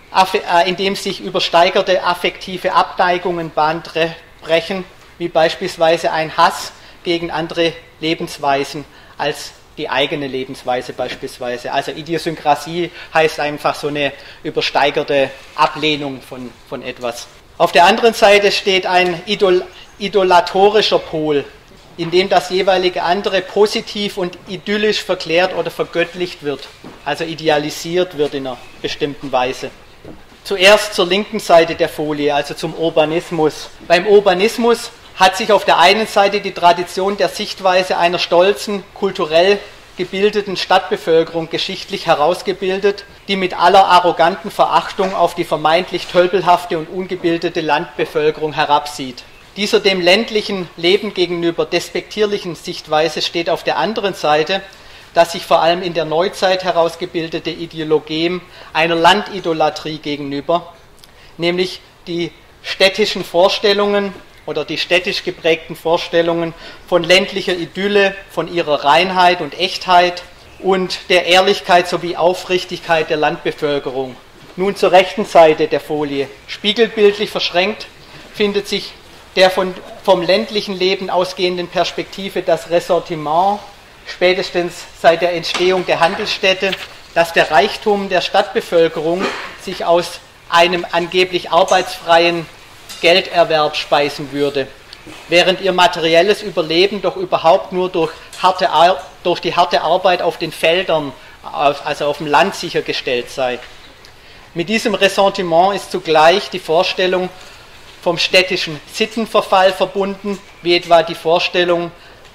affektive Abneigungen Bahn brechen, wie beispielsweise ein Hass gegen andere Lebensweisen als die eigene Lebensweise beispielsweise. Also Idiosynkrasie heißt einfach so eine übersteigerte Ablehnung von etwas. Auf der anderen Seite steht ein idolatorischer Pol, in dem das jeweilige andere positiv und idyllisch verklärt oder vergöttlicht wird, also idealisiert wird in einer bestimmten Weise. Zuerst zur linken Seite der Folie, also zum Urbanismus. Beim Urbanismus hat sich auf der einen Seite die Tradition der Sichtweise einer stolzen, kulturell gebildeten Stadtbevölkerung geschichtlich herausgebildet, die mit aller arroganten Verachtung auf die vermeintlich tölpelhafte und ungebildete Landbevölkerung herabsieht. Dieser dem ländlichen Leben gegenüber despektierlichen Sichtweise steht auf der anderen Seite das sich vor allem in der Neuzeit herausgebildete Ideologem einer Landidolatrie gegenüber, nämlich die städtischen Vorstellungen oder die städtisch geprägten Vorstellungen von ländlicher Idylle, von ihrer Reinheit und Echtheit und der Ehrlichkeit sowie Aufrichtigkeit der Landbevölkerung. Nun zur rechten Seite der Folie. Spiegelbildlich verschränkt findet sich der vom ländlichen Leben ausgehenden Perspektive das Ressentiment, spätestens seit der Entstehung der Handelsstädte, dass der Reichtum der Stadtbevölkerung sich aus einem angeblich arbeitsfreien Gelderwerb speisen würde, während ihr materielles Überleben doch überhaupt nur durch die harte Arbeit auf den Feldern, also auf dem Land, sichergestellt sei. Mit diesem Ressentiment ist zugleich die Vorstellung vom städtischen Sittenverfall verbunden, wie etwa die Vorstellung,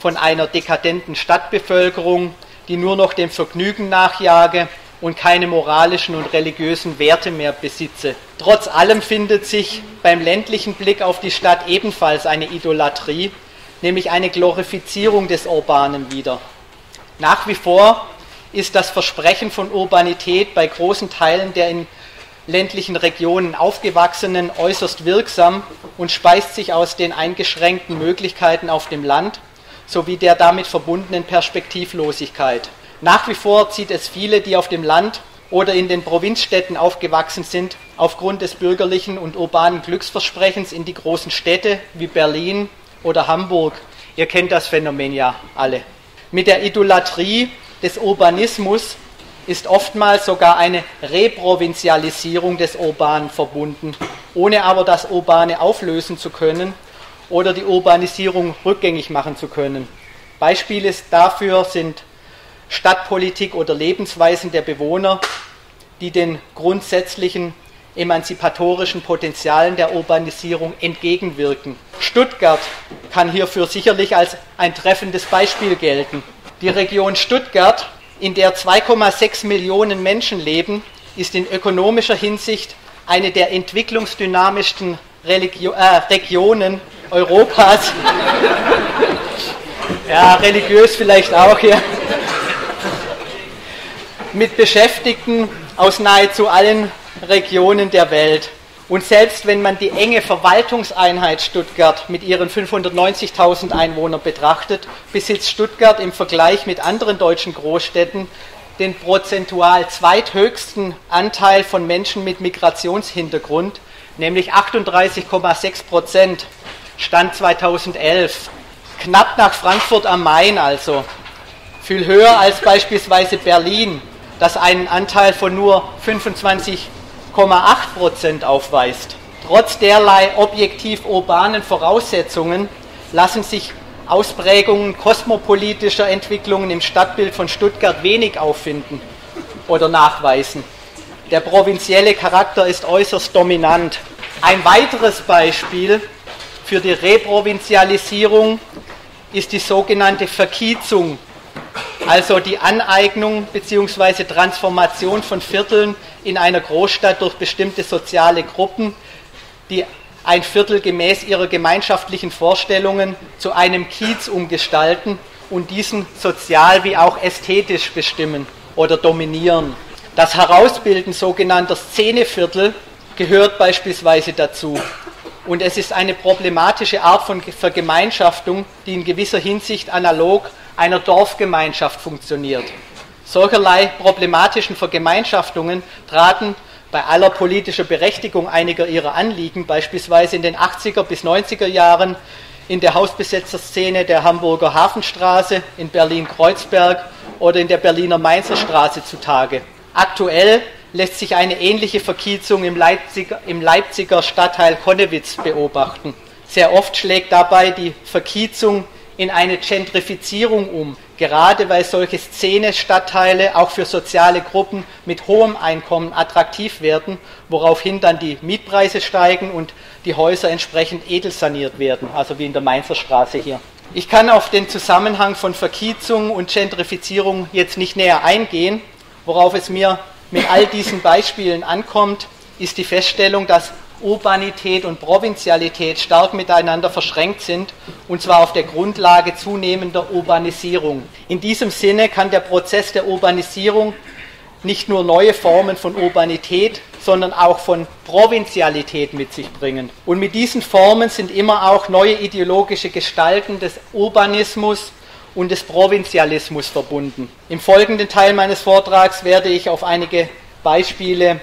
von einer dekadenten Stadtbevölkerung, die nur noch dem Vergnügen nachjage und keine moralischen und religiösen Werte mehr besitze. Trotz allem findet sich beim ländlichen Blick auf die Stadt ebenfalls eine Idolatrie, nämlich eine Glorifizierung des Urbanen wieder. Nach wie vor ist das Versprechen von Urbanität bei großen Teilen der in ländlichen Regionen Aufgewachsenen äußerst wirksam und speist sich aus den eingeschränkten Möglichkeiten auf dem Land sowie der damit verbundenen Perspektivlosigkeit. Nach wie vor zieht es viele, die auf dem Land oder in den Provinzstädten aufgewachsen sind, aufgrund des bürgerlichen und urbanen Glücksversprechens in die großen Städte wie Berlin oder Hamburg. Ihr kennt das Phänomen ja alle. Mit der Idolatrie des Urbanismus ist oftmals sogar eine Reprovinzialisierung des Urbanen verbunden, ohne aber das Urbane auflösen zu können oder die Urbanisierung rückgängig machen zu können. Beispiele dafür sind Stadtpolitik oder Lebensweisen der Bewohner, die den grundsätzlichen emanzipatorischen Potenzialen der Urbanisierung entgegenwirken. Stuttgart kann hierfür sicherlich als ein treffendes Beispiel gelten. Die Region Stuttgart, in der 2,6 Millionen Menschen leben, ist in ökonomischer Hinsicht eine der entwicklungsdynamischsten Regionen Europas. Ja, religiös vielleicht auch hier. Mit Beschäftigten aus nahezu allen Regionen der Welt. Und selbst wenn man die enge Verwaltungseinheit Stuttgart mit ihren 590.000 Einwohnern betrachtet, besitzt Stuttgart im Vergleich mit anderen deutschen Großstädten den prozentual zweithöchsten Anteil von Menschen mit Migrationshintergrund, nämlich 38,6%, Stand 2011. Knapp nach Frankfurt am Main also. Viel höher als beispielsweise Berlin, das einen Anteil von nur 25,8% aufweist. Trotz derlei objektiv urbanen Voraussetzungen lassen sich Ausprägungen kosmopolitischer Entwicklungen im Stadtbild von Stuttgart wenig auffinden oder nachweisen. Der provinzielle Charakter ist äußerst dominant. Ein weiteres Beispiel für die Reprovinzialisierung ist die sogenannte Verkiezung, also die Aneignung bzw. Transformation von Vierteln in einer Großstadt durch bestimmte soziale Gruppen, die ein Viertel gemäß ihrer gemeinschaftlichen Vorstellungen zu einem Kiez umgestalten und diesen sozial wie auch ästhetisch bestimmen oder dominieren. Das Herausbilden sogenannter Szeneviertel gehört beispielsweise dazu. Und es ist eine problematische Art von Vergemeinschaftung, die in gewisser Hinsicht analog einer Dorfgemeinschaft funktioniert. Solcherlei problematischen Vergemeinschaftungen traten bei aller politischer Berechtigung einiger ihrer Anliegen, beispielsweise in den 80er bis 90er Jahren in der Hausbesetzerszene der Hamburger Hafenstraße, in Berlin-Kreuzberg oder in der Berliner Mainzer Straße zutage. Aktuell lässt sich eine ähnliche Verkiezung im Leipziger Stadtteil Connewitz beobachten. Sehr oft schlägt dabei die Verkiezung in eine Gentrifizierung um, gerade weil solche Szene-Stadtteile auch für soziale Gruppen mit hohem Einkommen attraktiv werden, woraufhin dann die Mietpreise steigen und die Häuser entsprechend edelsaniert werden, also wie in der Mainzer Straße hier. Ich kann auf den Zusammenhang von Verkiezung und Gentrifizierung jetzt nicht näher eingehen. Worauf es mir mit all diesen Beispielen ankommt, ist die Feststellung, dass Urbanität und Provinzialität stark miteinander verschränkt sind, und zwar auf der Grundlage zunehmender Urbanisierung. In diesem Sinne kann der Prozess der Urbanisierung nicht nur neue Formen von Urbanität, sondern auch von Provinzialität mit sich bringen. Und mit diesen Formen sind immer auch neue ideologische Gestalten des Urbanismus und des Provinzialismus verbunden. Im folgenden Teil meines Vortrags werde ich auf einige Beispiele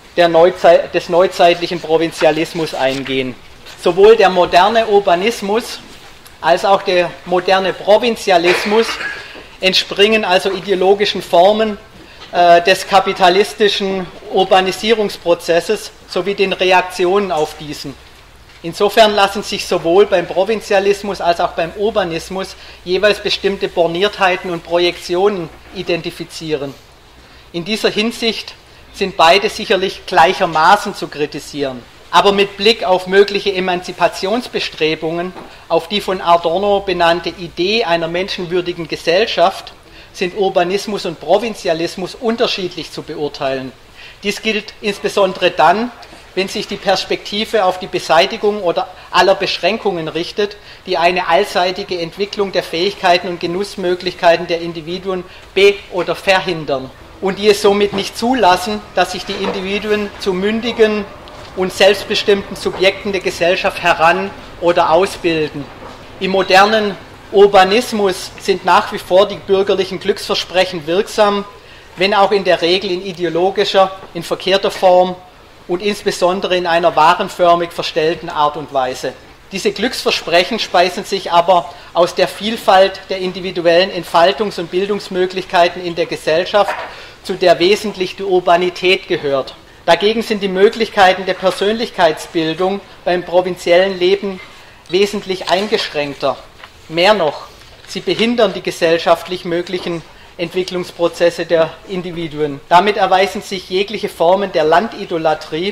des neuzeitlichen Provinzialismus eingehen. Sowohl der moderne Urbanismus als auch der moderne Provinzialismus entspringen also ideologischen Formen des kapitalistischen Urbanisierungsprozesses sowie den Reaktionen auf diesen. Insofern lassen sich sowohl beim Provinzialismus als auch beim Urbanismus jeweils bestimmte Borniertheiten und Projektionen identifizieren. In dieser Hinsicht sind beide sicherlich gleichermaßen zu kritisieren. Aber mit Blick auf mögliche Emanzipationsbestrebungen, auf die von Adorno benannte Idee einer menschenwürdigen Gesellschaft, sind Urbanismus und Provinzialismus unterschiedlich zu beurteilen. Dies gilt insbesondere dann, wenn sich die Perspektive auf die Beseitigung oder aller Beschränkungen richtet, die eine allseitige Entwicklung der Fähigkeiten und Genussmöglichkeiten der Individuen oder verhindern und die es somit nicht zulassen, dass sich die Individuen zu mündigen und selbstbestimmten Subjekten der Gesellschaft heran- oder ausbilden. Im modernen Urbanismus sind nach wie vor die bürgerlichen Glücksversprechen wirksam, wenn auch in der Regel in ideologischer, in verkehrter Form und insbesondere in einer warenförmig verstellten Art und Weise. Diese Glücksversprechen speisen sich aber aus der Vielfalt der individuellen Entfaltungs- und Bildungsmöglichkeiten in der Gesellschaft, zu der wesentlich die Urbanität gehört. Dagegen sind die Möglichkeiten der Persönlichkeitsbildung beim provinziellen Leben wesentlich eingeschränkter. Mehr noch, sie behindern die gesellschaftlich möglichen Entwicklungsprozesse der Individuen. Damit erweisen sich jegliche Formen der Landidolatrie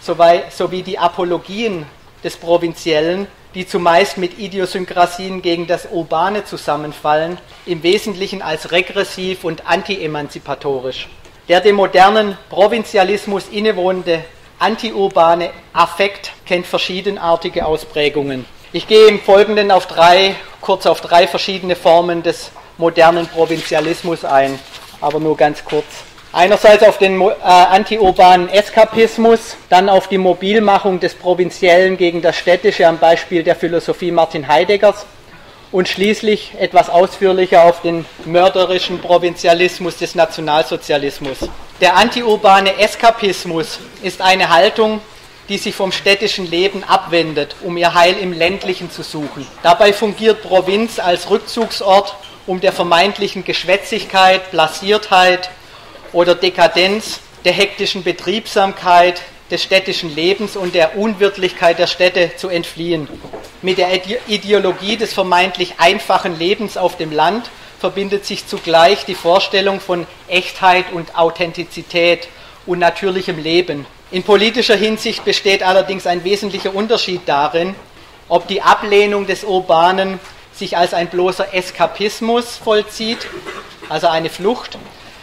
sowie die Apologien des Provinziellen, die zumeist mit Idiosynkrasien gegen das Urbane zusammenfallen, im Wesentlichen als regressiv und anti-emanzipatorisch. Der dem modernen Provinzialismus innewohnende antiurbane Affekt kennt verschiedenartige Ausprägungen. Ich gehe im Folgenden kurz auf drei verschiedene Formen des modernen Provinzialismus ein, aber nur ganz kurz. Einerseits auf den antiurbanen Eskapismus, dann auf die Mobilmachung des Provinziellen gegen das Städtische am Beispiel der Philosophie Martin Heideggers und schließlich etwas ausführlicher auf den mörderischen Provinzialismus des Nationalsozialismus. Der antiurbane Eskapismus ist eine Haltung, die sich vom städtischen Leben abwendet, um ihr Heil im ländlichen zu suchen. Dabei fungiert Provinz als Rückzugsort, um der vermeintlichen Geschwätzigkeit, Blasiertheit oder Dekadenz, der hektischen Betriebsamkeit des städtischen Lebens und der Unwirtlichkeit der Städte zu entfliehen. Mit der Ideologie des vermeintlich einfachen Lebens auf dem Land verbindet sich zugleich die Vorstellung von Echtheit und Authentizität und natürlichem Leben. In politischer Hinsicht besteht allerdings ein wesentlicher Unterschied darin, ob die Ablehnung des Urbanen sich als ein bloßer Eskapismus vollzieht, also eine Flucht,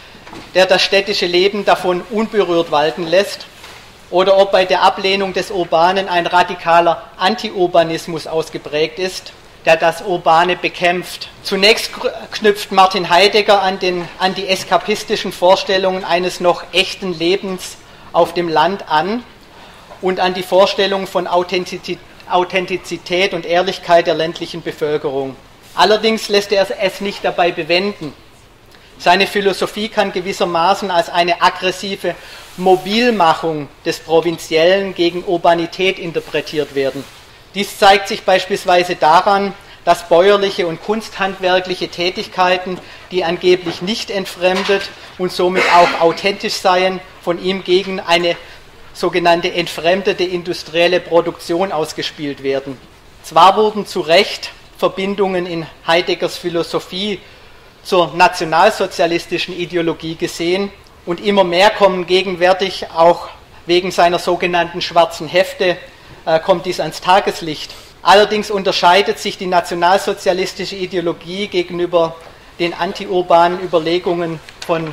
der das städtische Leben davon unberührt walten lässt, oder ob bei der Ablehnung des Urbanen ein radikaler Antiurbanismus ausgeprägt ist, der das Urbane bekämpft. Zunächst knüpft Martin Heidegger an die eskapistischen Vorstellungen eines noch echten Lebens auf dem Land an und an die Vorstellung von Authentizität und Ehrlichkeit der ländlichen Bevölkerung. Allerdings lässt er es nicht dabei bewenden. Seine Philosophie kann gewissermaßen als eine aggressive Mobilmachung des Provinziellen gegen Urbanität interpretiert werden. Dies zeigt sich beispielsweise daran, dass bäuerliche und kunsthandwerkliche Tätigkeiten, die angeblich nicht entfremdet und somit auch authentisch seien, von ihm gegen eine sogenannte entfremdete industrielle Produktion ausgespielt werden. Zwar wurden zu Recht Verbindungen in Heideggers Philosophie zur nationalsozialistischen Ideologie gesehen und immer mehr kommen gegenwärtig, auch wegen seiner sogenannten schwarzen Hefte, kommt dies ans Tageslicht. Allerdings unterscheidet sich die nationalsozialistische Ideologie gegenüber den antiurbanen Überlegungen von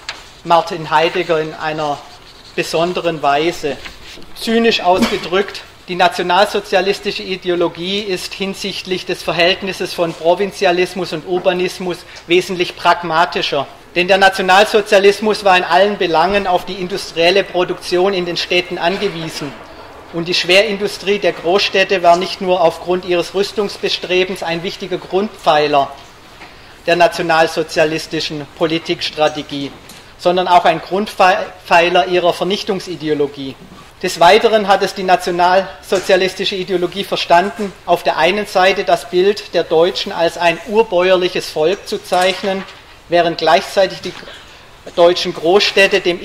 Martin Heidegger in einer besonderen Weise. Zynisch ausgedrückt, die nationalsozialistische Ideologie ist hinsichtlich des Verhältnisses von Provinzialismus und Urbanismus wesentlich pragmatischer. Denn der Nationalsozialismus war in allen Belangen auf die industrielle Produktion in den Städten angewiesen. Und die Schwerindustrie der Großstädte war nicht nur aufgrund ihres Rüstungsbestrebens ein wichtiger Grundpfeiler der nationalsozialistischen Politikstrategie, sondern auch ein Grundpfeiler ihrer Vernichtungsideologie. Des Weiteren hat es die nationalsozialistische Ideologie verstanden, auf der einen Seite das Bild der Deutschen als ein urbäuerliches Volk zu zeichnen, während gleichzeitig die deutschen Großstädte dem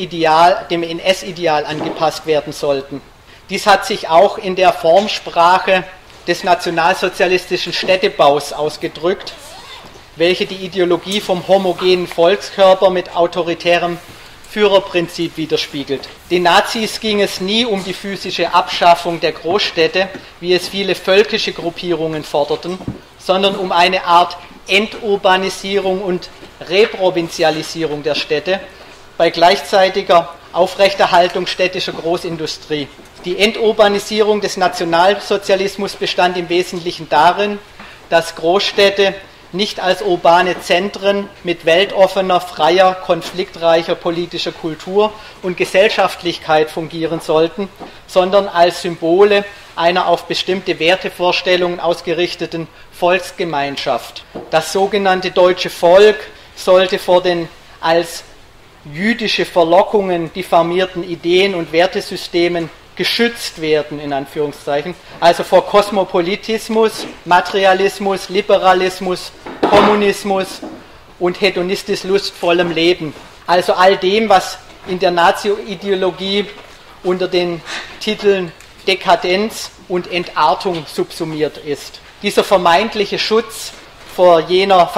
NS-Ideal angepasst werden sollten. Dies hat sich auch in der Formsprache des nationalsozialistischen Städtebaus ausgedrückt, welche die Ideologie vom homogenen Volkskörper mit autoritärem Führerprinzip widerspiegelt. Den Nazis ging es nie um die physische Abschaffung der Großstädte, wie es viele völkische Gruppierungen forderten, sondern um eine Art Enturbanisierung und Reprovinzialisierung der Städte bei gleichzeitiger Aufrechterhaltung städtischer Großindustrie. Die Enturbanisierung des Nationalsozialismus bestand im Wesentlichen darin, dass Großstädte nicht als urbane Zentren mit weltoffener, freier, konfliktreicher politischer Kultur und Gesellschaftlichkeit fungieren sollten, sondern als Symbole einer auf bestimmte Wertevorstellungen ausgerichteten Volksgemeinschaft. Das sogenannte deutsche Volk sollte vor den als jüdische Verlockungen diffamierten Ideen und Wertesystemen geschützt werden, in Anführungszeichen, also vor Kosmopolitismus, Materialismus, Liberalismus, Kommunismus und hedonistisch lustvollem Leben. Also all dem, was in der Nazi-Ideologie unter den Titeln Dekadenz und Entartung subsumiert ist. Dieser vermeintliche Schutz vor jener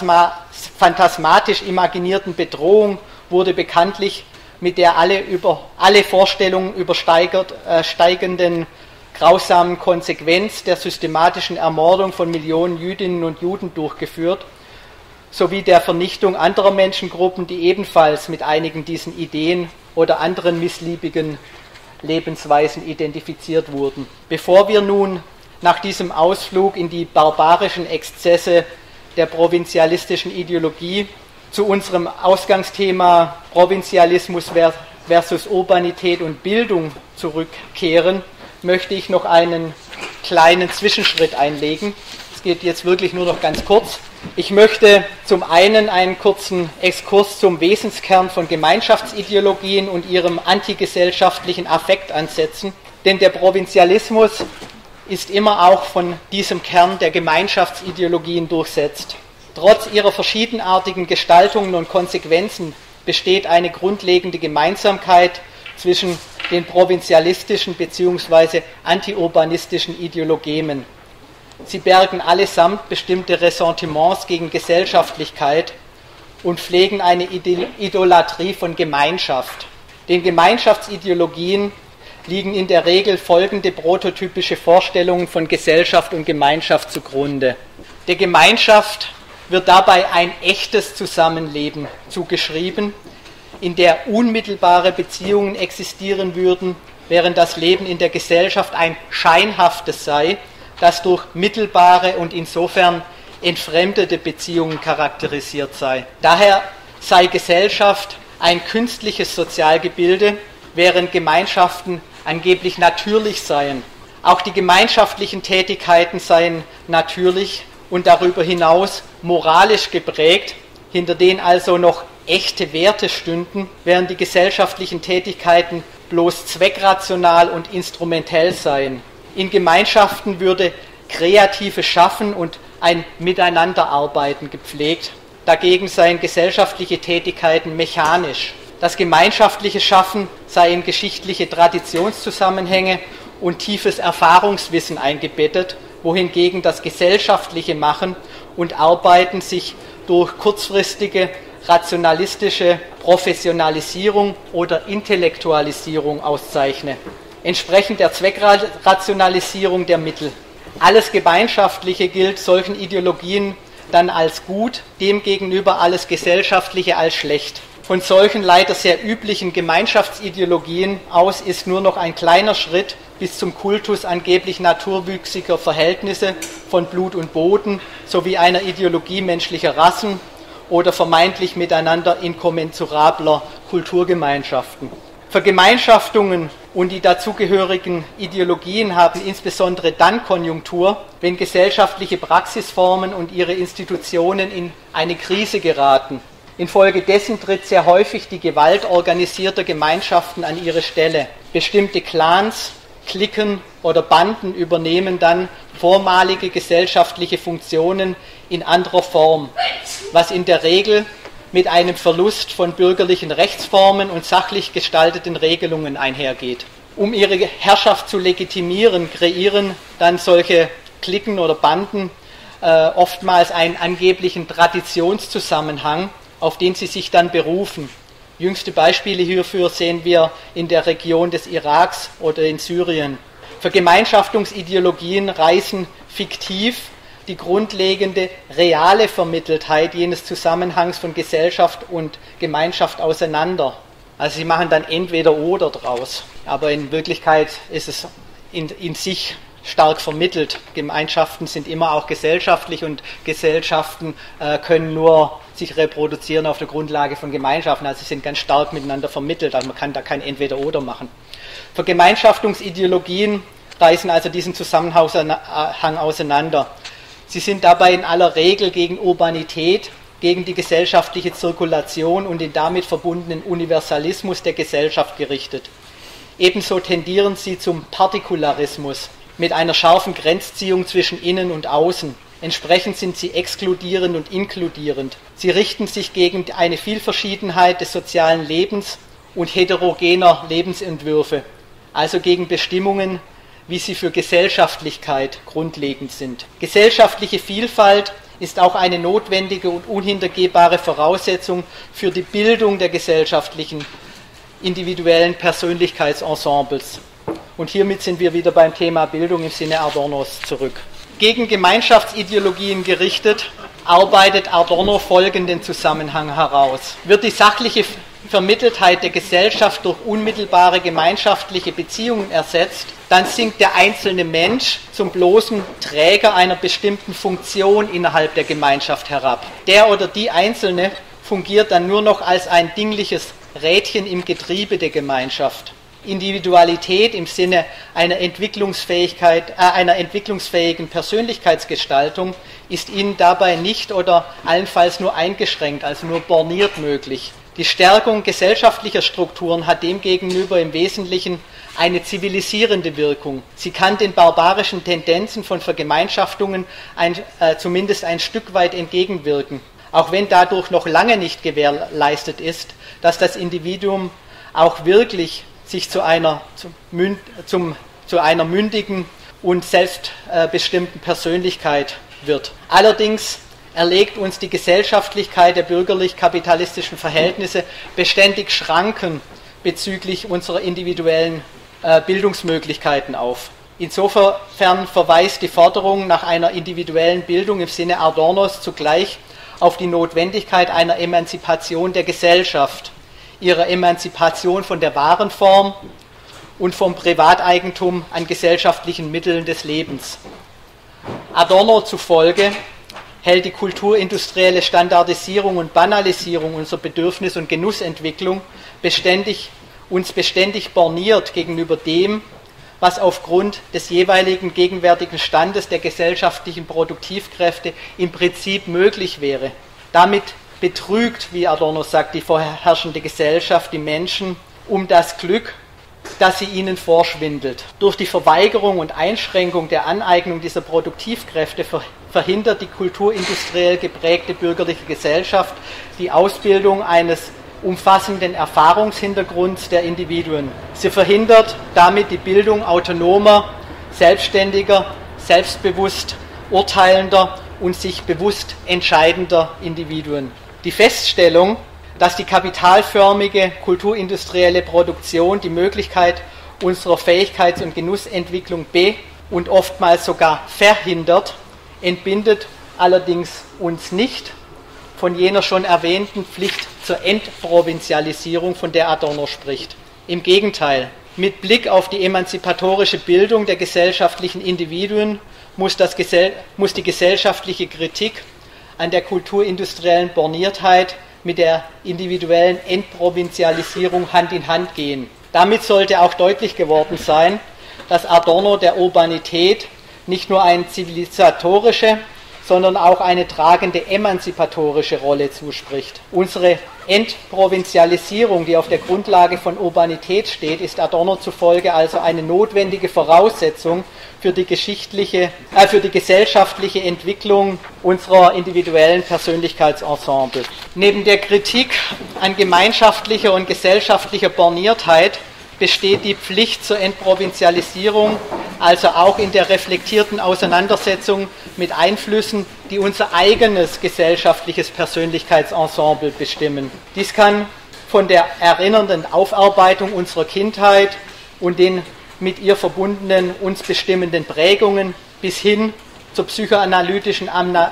phantasmatisch imaginierten Bedrohung wurde bekanntlich mit der alle Vorstellungen übersteigenden grausamen Konsequenz der systematischen Ermordung von Millionen Jüdinnen und Juden durchgeführt, sowie der Vernichtung anderer Menschengruppen, die ebenfalls mit einigen diesen Ideen oder anderen missliebigen Lebensweisen identifiziert wurden. Bevor wir nun nach diesem Ausflug in die barbarischen Exzesse der provinzialistischen Ideologie zu unserem Ausgangsthema Provinzialismus versus Urbanität und Bildung zurückkehren, möchte ich noch einen kleinen Zwischenschritt einlegen. Es geht jetzt wirklich nur noch ganz kurz. Ich möchte zum einen einen kurzen Exkurs zum Wesenskern von Gemeinschaftsideologien und ihrem antigesellschaftlichen Affekt ansetzen, denn der Provinzialismus ist immer auch von diesem Kern der Gemeinschaftsideologien durchsetzt. Trotz ihrer verschiedenartigen Gestaltungen und Konsequenzen besteht eine grundlegende Gemeinsamkeit zwischen den provinzialistischen bzw. antiurbanistischen Ideologien. Sie bergen allesamt bestimmte Ressentiments gegen Gesellschaftlichkeit und pflegen eine Idolatrie von Gemeinschaft. Den Gemeinschaftsideologien liegen in der Regel folgende prototypische Vorstellungen von Gesellschaft und Gemeinschaft zugrunde. Der Gemeinschaft wird dabei ein echtes Zusammenleben zugeschrieben, in der unmittelbare Beziehungen existieren würden, während das Leben in der Gesellschaft ein scheinhaftes sei, das durch mittelbare und insofern entfremdete Beziehungen charakterisiert sei. Daher sei Gesellschaft ein künstliches Sozialgebilde, während Gemeinschaften angeblich natürlich seien. Auch die gemeinschaftlichen Tätigkeiten seien natürlich und darüber hinaus moralisch geprägt, hinter denen also noch echte Werte stünden, während die gesellschaftlichen Tätigkeiten bloß zweckrational und instrumentell seien. In Gemeinschaften würde kreatives Schaffen und ein Miteinanderarbeiten gepflegt. Dagegen seien gesellschaftliche Tätigkeiten mechanisch. Das gemeinschaftliche Schaffen sei in geschichtliche Traditionszusammenhänge und tiefes Erfahrungswissen eingebettet, wohingegen das gesellschaftliche Machen und Arbeiten sich durch kurzfristige rationalistische Professionalisierung oder Intellektualisierung auszeichne, entsprechend der Zweckrationalisierung der Mittel. Alles Gemeinschaftliche gilt solchen Ideologien dann als gut, demgegenüber alles Gesellschaftliche als schlecht. Von solchen leider sehr üblichen Gemeinschaftsideologien aus ist nur noch ein kleiner Schritt bis zum Kultus angeblich naturwüchsiger Verhältnisse von Blut und Boden sowie einer Ideologie menschlicher Rassen oder vermeintlich miteinander inkommensurabler Kulturgemeinschaften. Vergemeinschaftungen und die dazugehörigen Ideologien haben insbesondere dann Konjunktur, wenn gesellschaftliche Praxisformen und ihre Institutionen in eine Krise geraten. Infolgedessen tritt sehr häufig die Gewalt organisierter Gemeinschaften an ihre Stelle. Bestimmte Clans, Cliquen oder Banden übernehmen dann vormalige gesellschaftliche Funktionen in anderer Form, was in der Regel mit einem Verlust von bürgerlichen Rechtsformen und sachlich gestalteten Regelungen einhergeht. Um ihre Herrschaft zu legitimieren, kreieren dann solche Cliquen oder Banden oftmals einen angeblichen Traditionszusammenhang, auf den sie sich dann berufen. Jüngste Beispiele hierfür sehen wir in der Region des Iraks oder in Syrien. Vergemeinschaftungsideologien reißen fiktiv die grundlegende reale Vermitteltheit jenes Zusammenhangs von Gesellschaft und Gemeinschaft auseinander. Also sie machen dann entweder oder draus, aber in Wirklichkeit ist es in sich stark vermittelt. Gemeinschaften sind immer auch gesellschaftlich und Gesellschaften können nur sich reproduzieren auf der Grundlage von Gemeinschaften. Also sie sind ganz stark miteinander vermittelt, also man kann da kein Entweder-Oder machen. Vergemeinschaftungsideologien reißen also diesen Zusammenhang auseinander. Sie sind dabei in aller Regel gegen Urbanität, gegen die gesellschaftliche Zirkulation und den damit verbundenen Universalismus der Gesellschaft gerichtet. Ebenso tendieren sie zum Partikularismus mit einer scharfen Grenzziehung zwischen Innen und Außen. Entsprechend sind sie exkludierend und inkludierend. Sie richten sich gegen eine Vielverschiedenheit des sozialen Lebens und heterogener Lebensentwürfe, also gegen Bestimmungen, wie sie für Gesellschaftlichkeit grundlegend sind. Gesellschaftliche Vielfalt ist auch eine notwendige und unhintergehbare Voraussetzung für die Bildung der gesellschaftlichen, individuellen Persönlichkeitsensembles. Und hiermit sind wir wieder beim Thema Bildung im Sinne Adornos zurück. Gegen Gemeinschaftsideologien gerichtet, arbeitet Adorno folgenden Zusammenhang heraus. Wird die sachliche Vermitteltheit der Gesellschaft durch unmittelbare gemeinschaftliche Beziehungen ersetzt, dann sinkt der einzelne Mensch zum bloßen Träger einer bestimmten Funktion innerhalb der Gemeinschaft herab. Der oder die Einzelne fungiert dann nur noch als ein dingliches Rädchen im Getriebe der Gemeinschaft. Individualität im Sinne einer entwicklungsfähigen Persönlichkeitsgestaltung ist ihnen dabei nicht oder allenfalls nur eingeschränkt, also nur borniert möglich. Die Stärkung gesellschaftlicher Strukturen hat demgegenüber im Wesentlichen eine zivilisierende Wirkung. Sie kann den barbarischen Tendenzen von Vergemeinschaftungen zumindest ein Stück weit entgegenwirken, auch wenn dadurch noch lange nicht gewährleistet ist, dass das Individuum auch wirklich sich zu einer mündigen und selbstbestimmten Persönlichkeit wird. Allerdings erlegt uns die Gesellschaftlichkeit der bürgerlich-kapitalistischen Verhältnisse beständig Schranken bezüglich unserer individuellen Bildungsmöglichkeiten auf. Insofern verweist die Forderung nach einer individuellen Bildung im Sinne Adornos zugleich auf die Notwendigkeit einer Emanzipation der Gesellschaft, ihrer Emanzipation von der Warenform und vom Privateigentum an gesellschaftlichen Mitteln des Lebens. Adorno zufolge hält die kulturindustrielle Standardisierung und Banalisierung unserer Bedürfnis- und Genussentwicklung uns beständig borniert gegenüber dem, was aufgrund des jeweiligen gegenwärtigen Standes der gesellschaftlichen Produktivkräfte im Prinzip möglich wäre. Damit betrügt, wie Adorno sagt, die vorherrschende Gesellschaft die Menschen um das Glück, das sie ihnen vorschwindelt. Durch die Verweigerung und Einschränkung der Aneignung dieser Produktivkräfte verhindert die kulturindustriell geprägte bürgerliche Gesellschaft die Ausbildung eines umfassenden Erfahrungshintergrunds der Individuen. Sie verhindert damit die Bildung autonomer, selbstständiger, selbstbewusst urteilender und sich bewusst entscheidender Individuen. Die Feststellung, dass die kapitalförmige kulturindustrielle Produktion die Möglichkeit unserer Fähigkeits- und Genussentwicklung und oftmals sogar verhindert, entbindet allerdings uns nicht von jener schon erwähnten Pflicht zur Entprovinzialisierung, von der Adorno spricht. Im Gegenteil, mit Blick auf die emanzipatorische Bildung der gesellschaftlichen Individuen muss die gesellschaftliche Kritik an der kulturindustriellen Borniertheit mit der individuellen Entprovinzialisierung Hand in Hand gehen. Damit sollte auch deutlich geworden sein, dass Adorno der Urbanität nicht nur eine zivilisatorische, sondern auch eine tragende emanzipatorische Rolle zuspricht. Unsere Entprovinzialisierung, die auf der Grundlage von Urbanität steht, ist Adorno zufolge also eine notwendige Voraussetzung für die gesellschaftliche Entwicklung unserer individuellen Persönlichkeitsensemble. Neben der Kritik an gemeinschaftlicher und gesellschaftlicher Borniertheit besteht die Pflicht zur Entprovinzialisierung also auch in der reflektierten Auseinandersetzung mit Einflüssen, die unser eigenes gesellschaftliches Persönlichkeitsensemble bestimmen. Dies kann von der erinnernden Aufarbeitung unserer Kindheit und den mit ihr verbundenen, uns bestimmenden Prägungen bis hin zur psychoanalytischen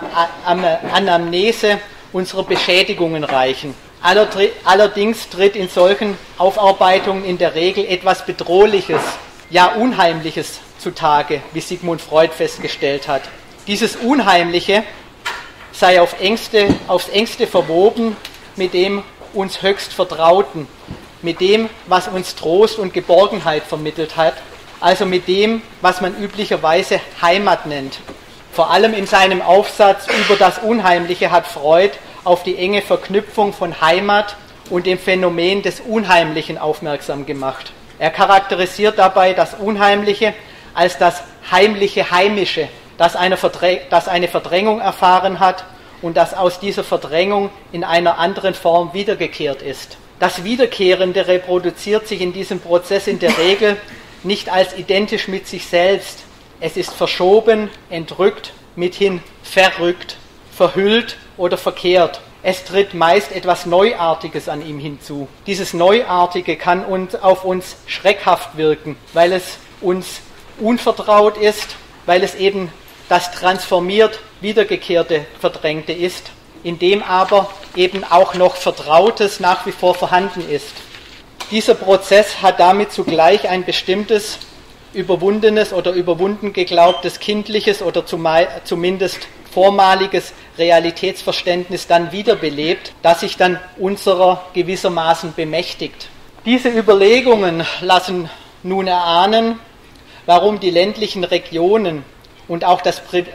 Anamnese unserer Beschädigungen reichen. Allerdings tritt in solchen Aufarbeitungen in der Regel etwas Bedrohliches, ja Unheimliches zutage, wie Sigmund Freud festgestellt hat. Dieses Unheimliche sei aufs engste verwoben mit dem uns höchst Vertrauten, mit dem, was uns Trost und Geborgenheit vermittelt hat, also mit dem, was man üblicherweise Heimat nennt. Vor allem in seinem Aufsatz über das Unheimliche hat Freud auf die enge Verknüpfung von Heimat und dem Phänomen des Unheimlichen aufmerksam gemacht. Er charakterisiert dabei das Unheimliche als das heimliche Heimische, das eine Verdrängung erfahren hat und das aus dieser Verdrängung in einer anderen Form wiedergekehrt ist. Das Wiederkehrende reproduziert sich in diesem Prozess in der Regel nicht als identisch mit sich selbst. Es ist verschoben, entrückt, mithin verrückt, verhüllt oder verkehrt. Es tritt meist etwas Neuartiges an ihm hinzu. Dieses Neuartige kann auf uns schreckhaft wirken, weil es uns unvertraut ist, weil es eben das transformiert Wiedergekehrte, Verdrängte ist, in dem aber eben auch noch Vertrautes nach wie vor vorhanden ist. Dieser Prozess hat damit zugleich ein bestimmtes überwundenes oder überwunden geglaubtes kindliches oder zumindest vormaliges Realitätsverständnis dann wiederbelebt, das sich dann unserer gewissermaßen bemächtigt. Diese Überlegungen lassen nun erahnen, warum die ländlichen Regionen und auch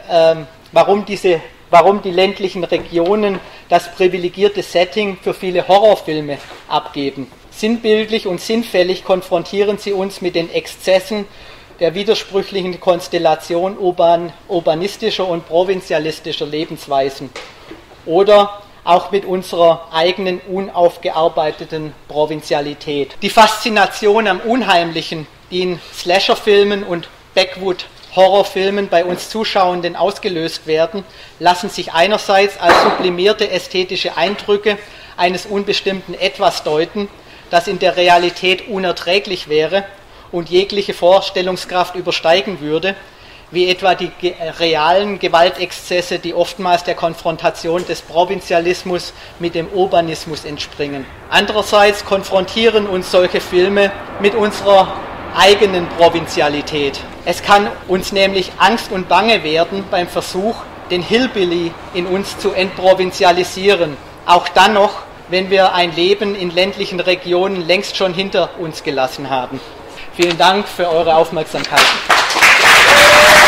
warum die ländlichen Regionen das privilegierte Setting für viele Horrorfilme abgeben. Sinnbildlich und sinnfällig konfrontieren sie uns mit den Exzessen der widersprüchlichen Konstellation urbanistischer und provinzialistischer Lebensweisen oder auch mit unserer eigenen unaufgearbeiteten Provinzialität. Die Faszination am Unheimlichen, die in Slasherfilmen und Backwood-Horrorfilmen bei uns Zuschauenden ausgelöst werden, lassen sich einerseits als sublimierte ästhetische Eindrücke eines unbestimmten Etwas deuten, das in der Realität unerträglich wäre und jegliche Vorstellungskraft übersteigen würde, wie etwa die realen Gewaltexzesse, die oftmals der Konfrontation des Provinzialismus mit dem Urbanismus entspringen. Andererseits konfrontieren uns solche Filme mit unserer eigenen Provinzialität. Es kann uns nämlich Angst und Bange werden beim Versuch, den Hillbilly in uns zu entprovinzialisieren, auch dann noch, wenn wir ein Leben in ländlichen Regionen längst schon hinter uns gelassen haben. Vielen Dank für eure Aufmerksamkeit.